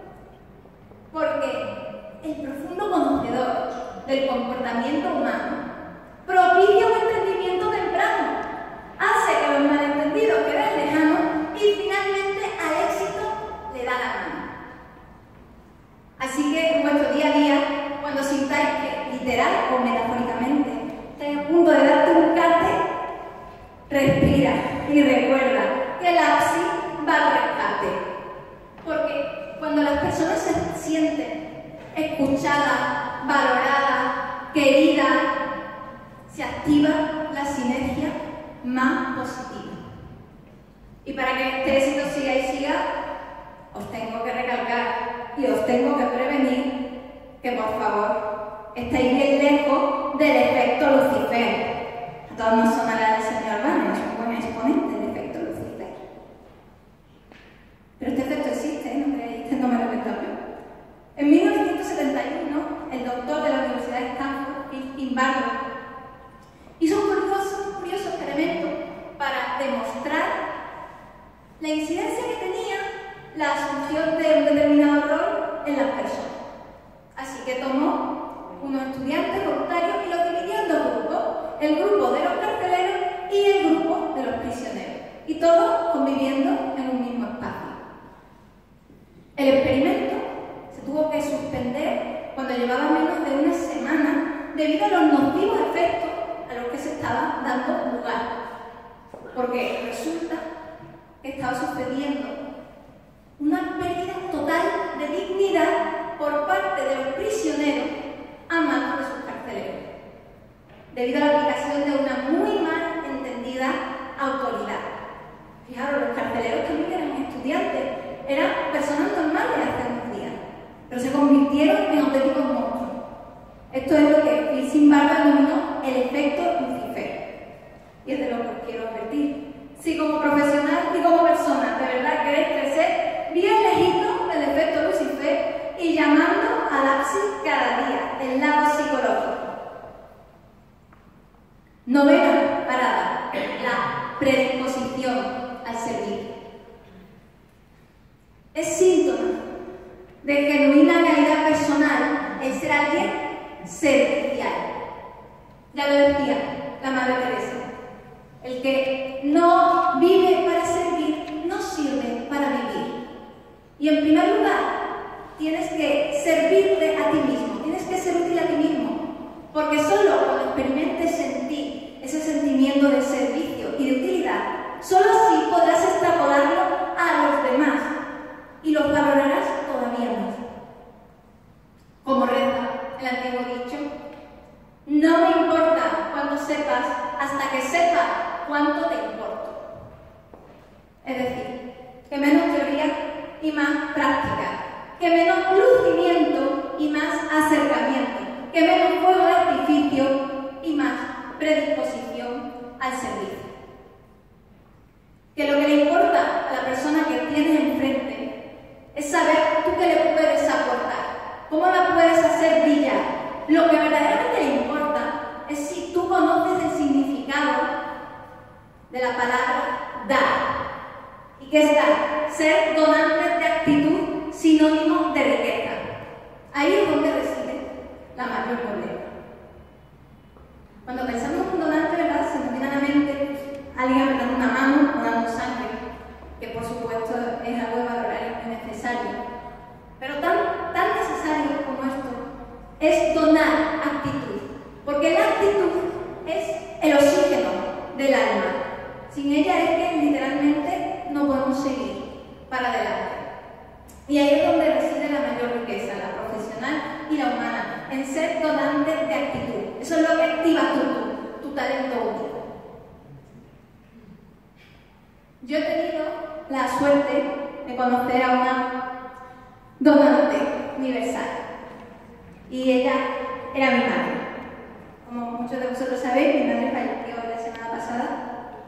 porque el profundo conocedor del comportamiento humano propicia un entendimiento temprano, hace que los malentendidos queden lejanos y finalmente al éxito le da la mano. Así que en vuestro día a día, cuando sintáis que literal o metafóricamente estáis a punto de darte un carte, respira y recuerda que el ábside va al rescate. Porque cuando las personas se sienten escuchadas, valoradas, queridas, se activa la sinergia más positiva. Y para que este éxito siga y siga, os tengo que recalcar y os tengo que prevenir que, por favor, estáis bien lejos del efecto Lucifer. A todos nos sonará el señor Banner, es un buen exponente del efecto Lucifer. Pero este efecto existe, ¿no creéis? No me lo invento yo. En 1971, el doctor de la Universidad de Stanford, Phil Barlow, hizo un curioso experimento para demostrar la incidencia que tenía la asunción de un determinado rol en las personas. Así que tomó unos estudiantes voluntarios y los dividió en dos grupos, el grupo de los carceleros y el grupo de los prisioneros, y todos conviviendo en un mismo espacio. El experimento se tuvo que suspender cuando llevaba menos de una semana debido a los nocivos efectos a los que se estaba dando lugar, porque resulta que estaba sucediendo una pérdida total de dignidad por parte de los prisioneros a manos de sus carceleros, debido a la aplicación de una muy mal entendida autoridad. Fijaros, los carceleros también eran estudiantes, eran personas normales hace unos días, pero se convirtieron en auténticos monstruos. Esto es lo que Phil Barlow denominó el efecto Lucifer, y es de lo que os quiero advertir. Si como profesional y como persona de verdad queréis crecer, bien lejitos del efecto Lucifer y llamando al ábside cada día, el lado psicológico. Novena parada, la predisposición al servicio. Es síntoma de genuina calidad personal el ser alguien servicial. Ya lo decía la Madre Teresa. El que no vive para servir, no sirve para vivir. Y en primer lugar, tienes que servirte a ti mismo, tienes que ser útil a ti mismo, porque solo cuando experimentes en ti ese sentimiento de servicio y de utilidad, solo así podrás extrapolarlo a los demás y los valorarás todavía más. Como reza el antiguo dicho, no me importa cuánto sepas hasta que sepas cuánto te importo. Es decir, que menos teoría y más práctica, que menos lucimiento y más acercamiento, que menos fuego de artificio y más predisposición al servicio. Que lo que le importa a la persona que tienes enfrente es saber tú qué le puedes aportar, cómo la puedes hacer brillar. Lo que verdaderamente le importa es si tú conoces el significado de la palabra dar. ¿Y qué es dar? Ser donante de actitud, sinónimo de riqueza. Ahí es donde reside la mayor problema. Cuando pensamos en un donante, ¿verdad?, se nos viene a la mente alguien dando una mano o dando sangre, que por supuesto es algo de valorar y necesario. Pero tan necesario como esto es donar actitud, porque la actitud es el oxígeno del alma. Sin ella es que literalmente no podemos seguir para adelante. Y ahí es donde reside la mayor riqueza, la profesional y la humana, en ser donante de actitud. Eso es lo que activa tu talento único. Yo he tenido la suerte de conocer a una donante universal. Y ella era mi madre. Como muchos de vosotros sabéis, mi madre falleció la semana pasada.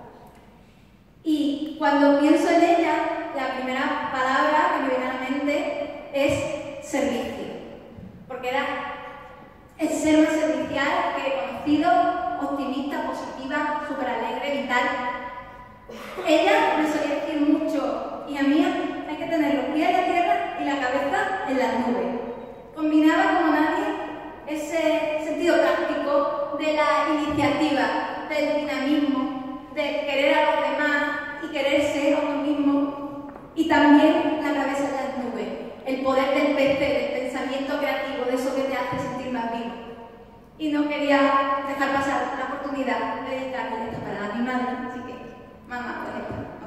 Y cuando pienso en ella, la primera palabra que me viene a la mente es servicio. Porque era el ser más servicial que he conocido, optimista, positiva, súper alegre, vital. mental. Ella me solía decir mucho, hija mía, hay que tener los pies en la tierra y la cabeza en las nubes. Combinaba como nadie ese sentido práctico de la iniciativa, del dinamismo, de querer a los demás y quererse a uno mismo, y también la cabeza en las nubes, el poder del PC, del pensamiento creativo, de eso que te hace sentir más vivo. Y no quería dejar pasar la oportunidad de dedicarle esta palabra a mi madre, así que, mamá, pues esta, vamos.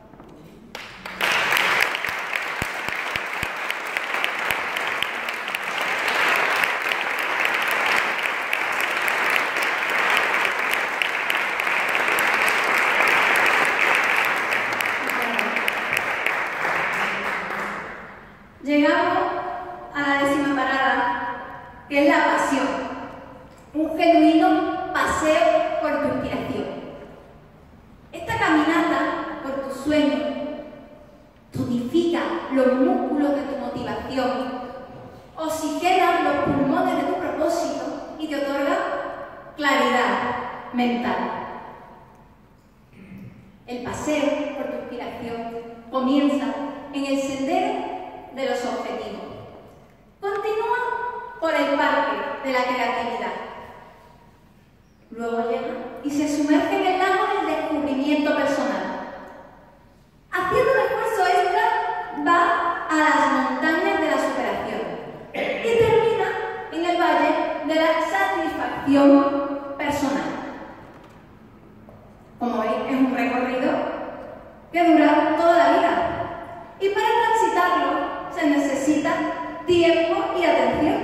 Llegamos a la 10ª parada, que es la pasión, un genuino paseo por tu inspiración. Esta caminata por tu sueño tonifica los músculos de tu motivación, oxigena los pulmones de tu propósito y te otorga claridad mental. El paseo por tu inspiración comienza en el sendero de los objetivos. Continúa por el parque de la creatividad. Luego llega y se sumerge en el lago del descubrimiento personal. Haciendo un esfuerzo extra, va a las montañas de la superación y termina en el valle de la satisfacción personal. Como veis, es un recorrido que dura toda la vida. Y para transitarlo se necesita tiempo y atención.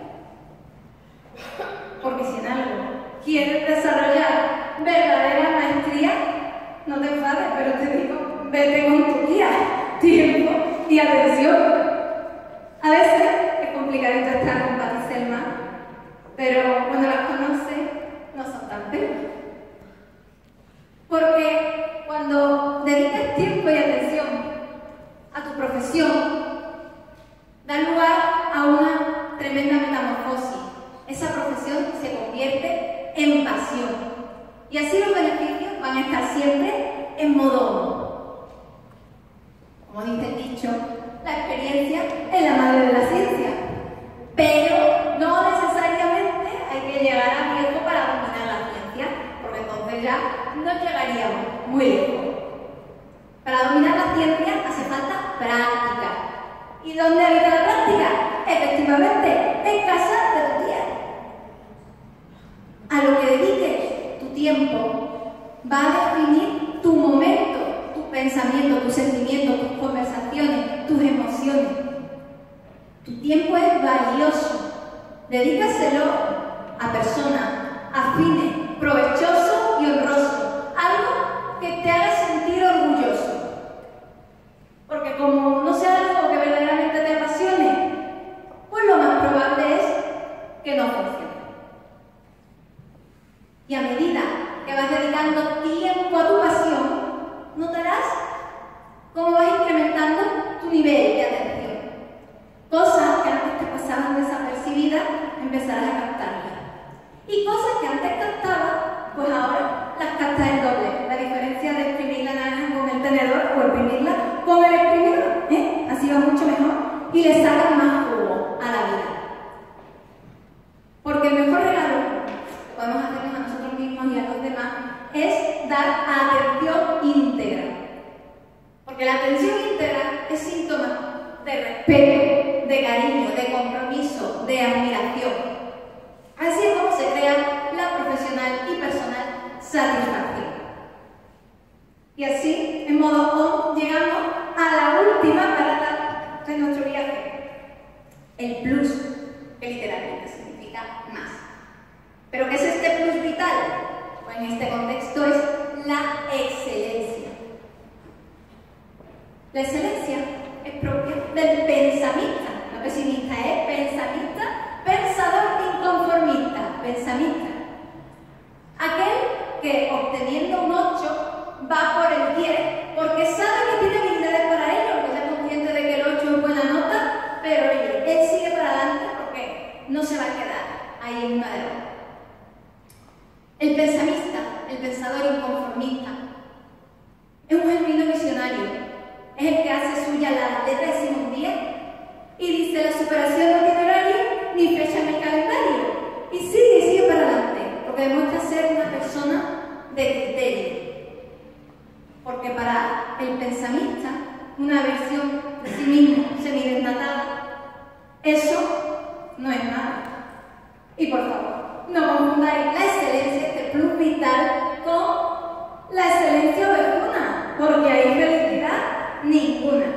Porque si en algo quieres desarrollar verdadera maestría, no te enfades, pero te digo, vete con tu guía, tiempo y atención. A veces es complicadito estar con Pati y Selma, pero cuando las conoces no son tan penas. Porque cuando dedicas tiempo y atención a tu profesión, da lugar a una tremenda metamorfosis. Esa profesión se convierte en pasión. Y así los beneficios van a estar siempre en modo 1. Como dice el dicho, la experiencia es la madre de la ciencia. Pero no necesariamente hay que llegar a viejo para dominar la ciencia, porque entonces ya no llegaríamos muy lejos. Para dominar la ciencia hace falta práctica. ¿Y dónde habita la práctica? Efectivamente, en casa de tu tía. A lo que dediques tu tiempo va a definir tu momento, tus pensamientos, tus sentimientos, tus conversaciones, tus emociones. Tu tiempo es valioso. Dedícaselo a personas, a fines provechosos y honrosos. Algo que te haga sentir orgulloso. Porque como no sea algo que verdaderamente te apasione, pues lo más probable es que no funcione. Y a medida que vas dedicando tiempo a tu pasión, notarás cómo vas incrementando tu nivel de atención. Cosas que antes te pasaban desapercibidas, empezarás a captarlas. Y cosas que antes captabas, pues ahora las captas el doble. La diferencia de exprimir la naranja con el tenedor o exprimirla con el exprimidor, así va mucho mejor y le sacas más jugo a la vida. Porque el mejor regalo que podemos hacernos a nosotros mismos y a los demás es dar atención íntegra. Porque la atención íntegra es síntoma de respeto, de cariño, de compromiso, de admiración. Así es como se crea la profesional y personal satisfacción. Y así, en modo on, llegamos a la última parada de nuestro viaje. El plus, que literalmente significa más. ¿Pero qué es este plus vital? Pues en este contexto es la excelencia. La excelencia es propia del pensamista, no pesimista, es pensamista, pensador inconformista, pensamista. Aquel que obteniendo un 8 va por el 10 porque sabe que tiene habilidades para ello, porque es consciente de que el 8 es buena nota, pero oye, él sigue para adelante porque no se va a quedar ahí en una derrota. El pensador inconformista. Es un genuino visionario. Es el que hace suya la letra de Simón Díaz y dice: la superación no tiene horario ni fecha en el calendario. Y sigue para adelante, porque demuestra ser una persona de criterio. Porque para el pensamista, una versión de sí mismo semidesnatada, eso no es nada. Y por favor, no confundáis la excelencia, este plus vital, con la excelencia ovejuna, porque hay felicidad ninguna.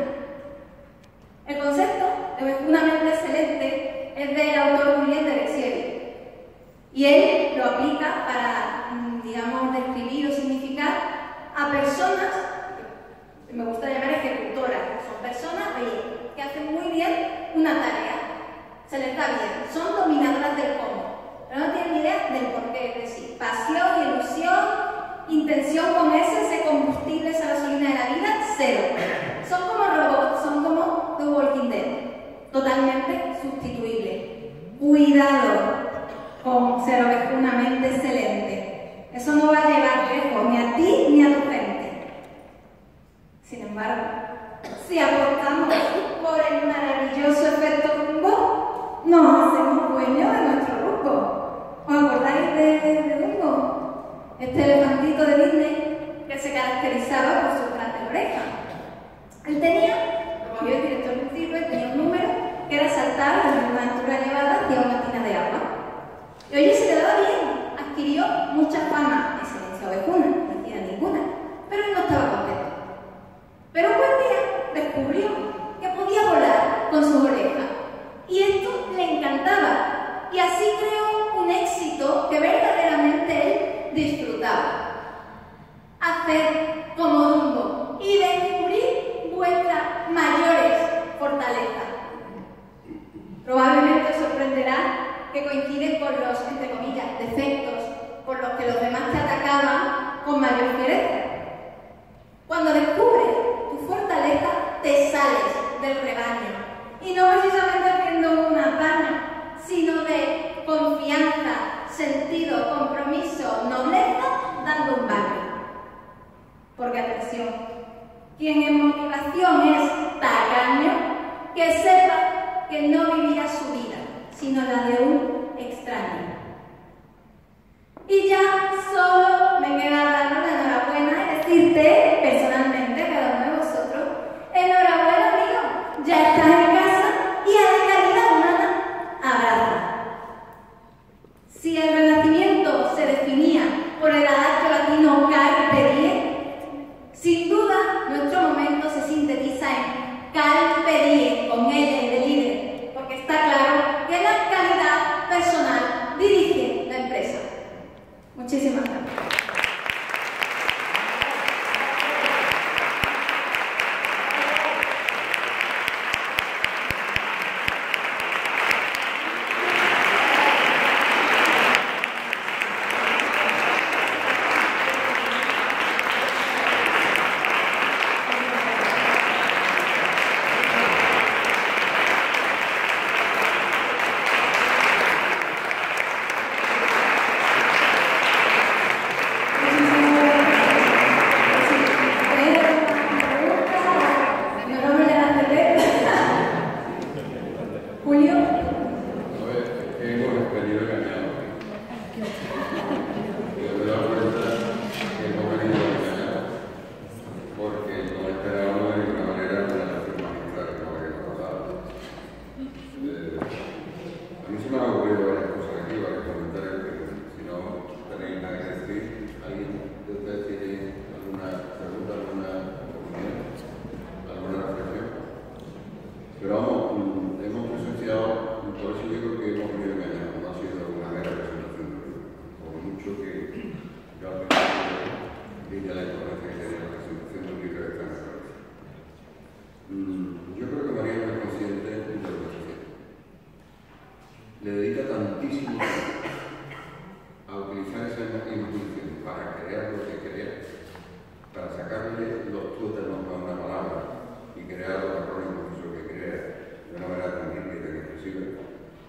El concepto de ovejunamente excelente es del autor William Deresier, y él lo aplica para, digamos, describir o significar a personas, que me gusta llamar ejecutoras. Son personas, oye, que hacen muy bien una tarea, se les da bien, son dominadoras del cómo, pero no tienen ni idea del porqué, es decir, pasión, ilusión, intención con ese combustible, esa gasolina de la vida, cero. Son como robots, son como The Walking Dead, totalmente sustituibles. Cuidado con ser ovejunamente excelente. Eso no va a llegar lejos, ni a ti ni a tu gente. Sin embargo, si apostamos por el maravilloso efecto Dumbo, nos hacemos dueños de nuestro grupo. ¿Os acordáis de Dumbo? Este elefantito de Disney que se caracterizaba por sus grandes orejas. Él tenía, como cogió el director del circo, tenía un número que era saltar desde una altura elevada hacia una tina de agua. Y oye, se le daba bien, adquirió mucha fama, excelencia ovejuna, no decía ninguna, pero él no estaba contento. Pero un buen día descubrió que podía volar con sus orejas, y esto le encantaba, y así creó un éxito que verdaderamente él disfrutaba. Hacer como Dumbo y descubrir vuestras mayores fortalezas. Probablemente os sorprenderá que coinciden con los, entre comillas, defectos por los que los demás te atacaban con mayor fiereza. Cuando descubres tu fortaleza, te sales del rebaño. Y no precisamente haciendo una hazaña, sino de confianza, sentido, compromiso, nobleza, dando un baño. Porque, atención, quien en motivación es tacaño, que sepa que no vivirá su vida, sino la de un extraño. Y ya solo me queda daros la enhorabuena y decirte personalmente a cada uno de vosotros: enhorabuena, amigo, ya estás en casa y a la calidad humana abraza. Si el Renacimiento se definía por el adagio latino carpe diem, sin duda nuestro momento se sintetiza en carpe diem, con L de líder, porque está claro que la calidad personal dirige la empresa. Muchísimas gracias.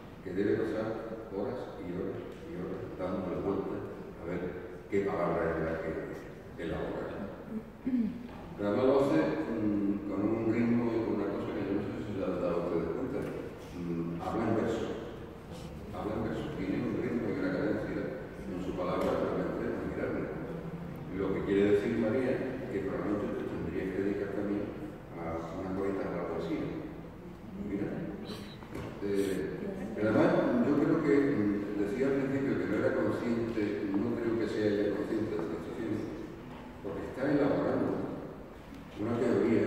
qué palabra es la elaborar. Pero además lo hace con un ritmo y con una cosa que yo no sé si se han dado ustedes cuenta. Habla en verso. Tiene un ritmo y una cadencia en su palabra realmente admirable. Lo que quiere decir María, que probablemente te tendrías que dedicar también a unas cositas a la poesía. Mira. Pero además, yo creo que decía al principio que no era consciente, no creo que sea ella consciente de lo que está haciendo, porque está elaborando una teoría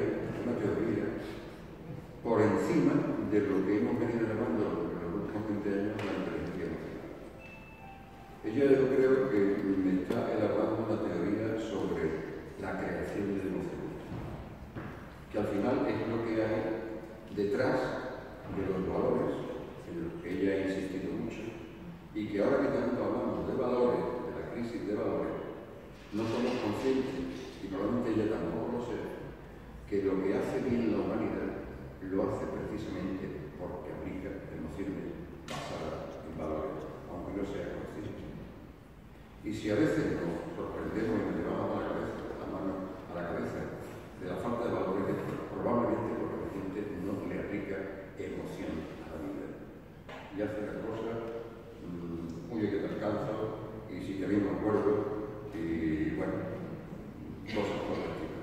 por encima de lo que hemos venido llamando en los últimos 20 años la inteligencia emocional. Ella, yo creo que me está elaborando una teoría sobre la creación de emociones, que al final es lo que hay detrás de los valores en los que ella ha insistido mucho, y que ahora que tanto hablamos de valores, de la crisis de valores, no somos conscientes, y probablemente ella tampoco lo sea, que lo que hace bien la humanidad lo hace precisamente porque aplica emociones basadas en valores, aunque no sea consciente. Y si a veces nos sorprendemos y nos llevamos a la cabeza de la falta de valores, probablemente porque la gente no le aplica emoción a la vida y hace las cosas muy que te alcanzo, y si te bien me acuerdo, y bueno, cosas por el estilo.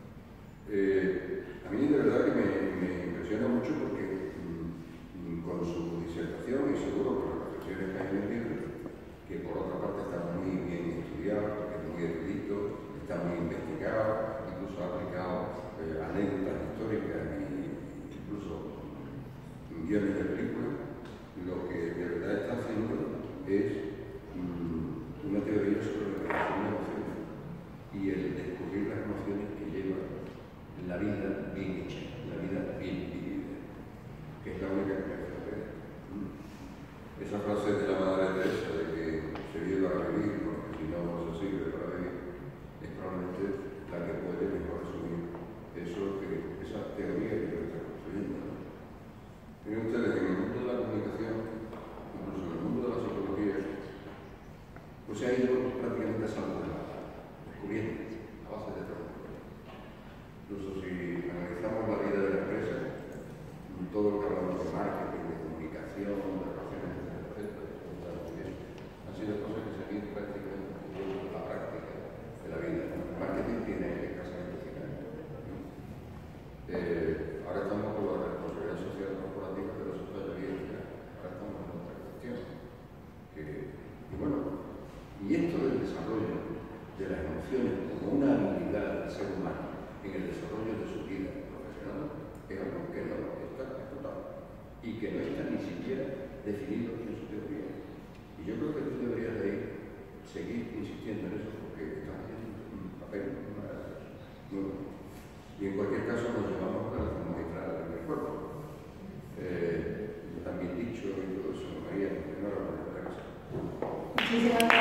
A mí de verdad que me impresiona mucho porque con su disertación y seguro con las reflexiones que hay en el libro, que por otra parte está muy bien estudiado, porque es muy erudito, está muy investigado, incluso ha aplicado anécdotas históricas e incluso guiones de películas. Lo que de verdad está haciendo es una teoría sobre la creación de emociones y el descubrir las emociones que lleva la vida bien hecha, la vida bien vivida, que es la única que merece la pena. Esa frase de la Madre Teresa de que se vive para vivir, porque si no se sirve para vivir, es probablemente la que puede mejor resumir esa teoría que yo estoy construyendo. Miren ustedes, en el mundo de la comunicación, incluso en el mundo de la psicología, pues se ha ido prácticamente a salvo de la descubriendo a base de trabajo. Incluso si analizamos la vida de la empresa, todo lo que hablamos de marketing, de comunicación, de relaciones, etcétera, han sido cosas que se han ido prácticamente a la práctica de la vida. El marketing tiene escasamente 100 años. Ahora estamos con la responsabilidad social corporativa, pero eso está bien, ahora estamos en otra cuestión. Y bueno, y esto del desarrollo de las emociones como una habilidad del ser humano en el desarrollo de su vida profesional es algo que no está explotado y que no está ni siquiera definido en su teoría. Y yo creo que tú deberías de seguir insistiendo en eso porque estás haciendo un papel nuevo. Y en cualquier caso nos llevamos a la magistral del cuerpo. También dicho y todo eso, María, no era una cosa. Muchísimas gracias.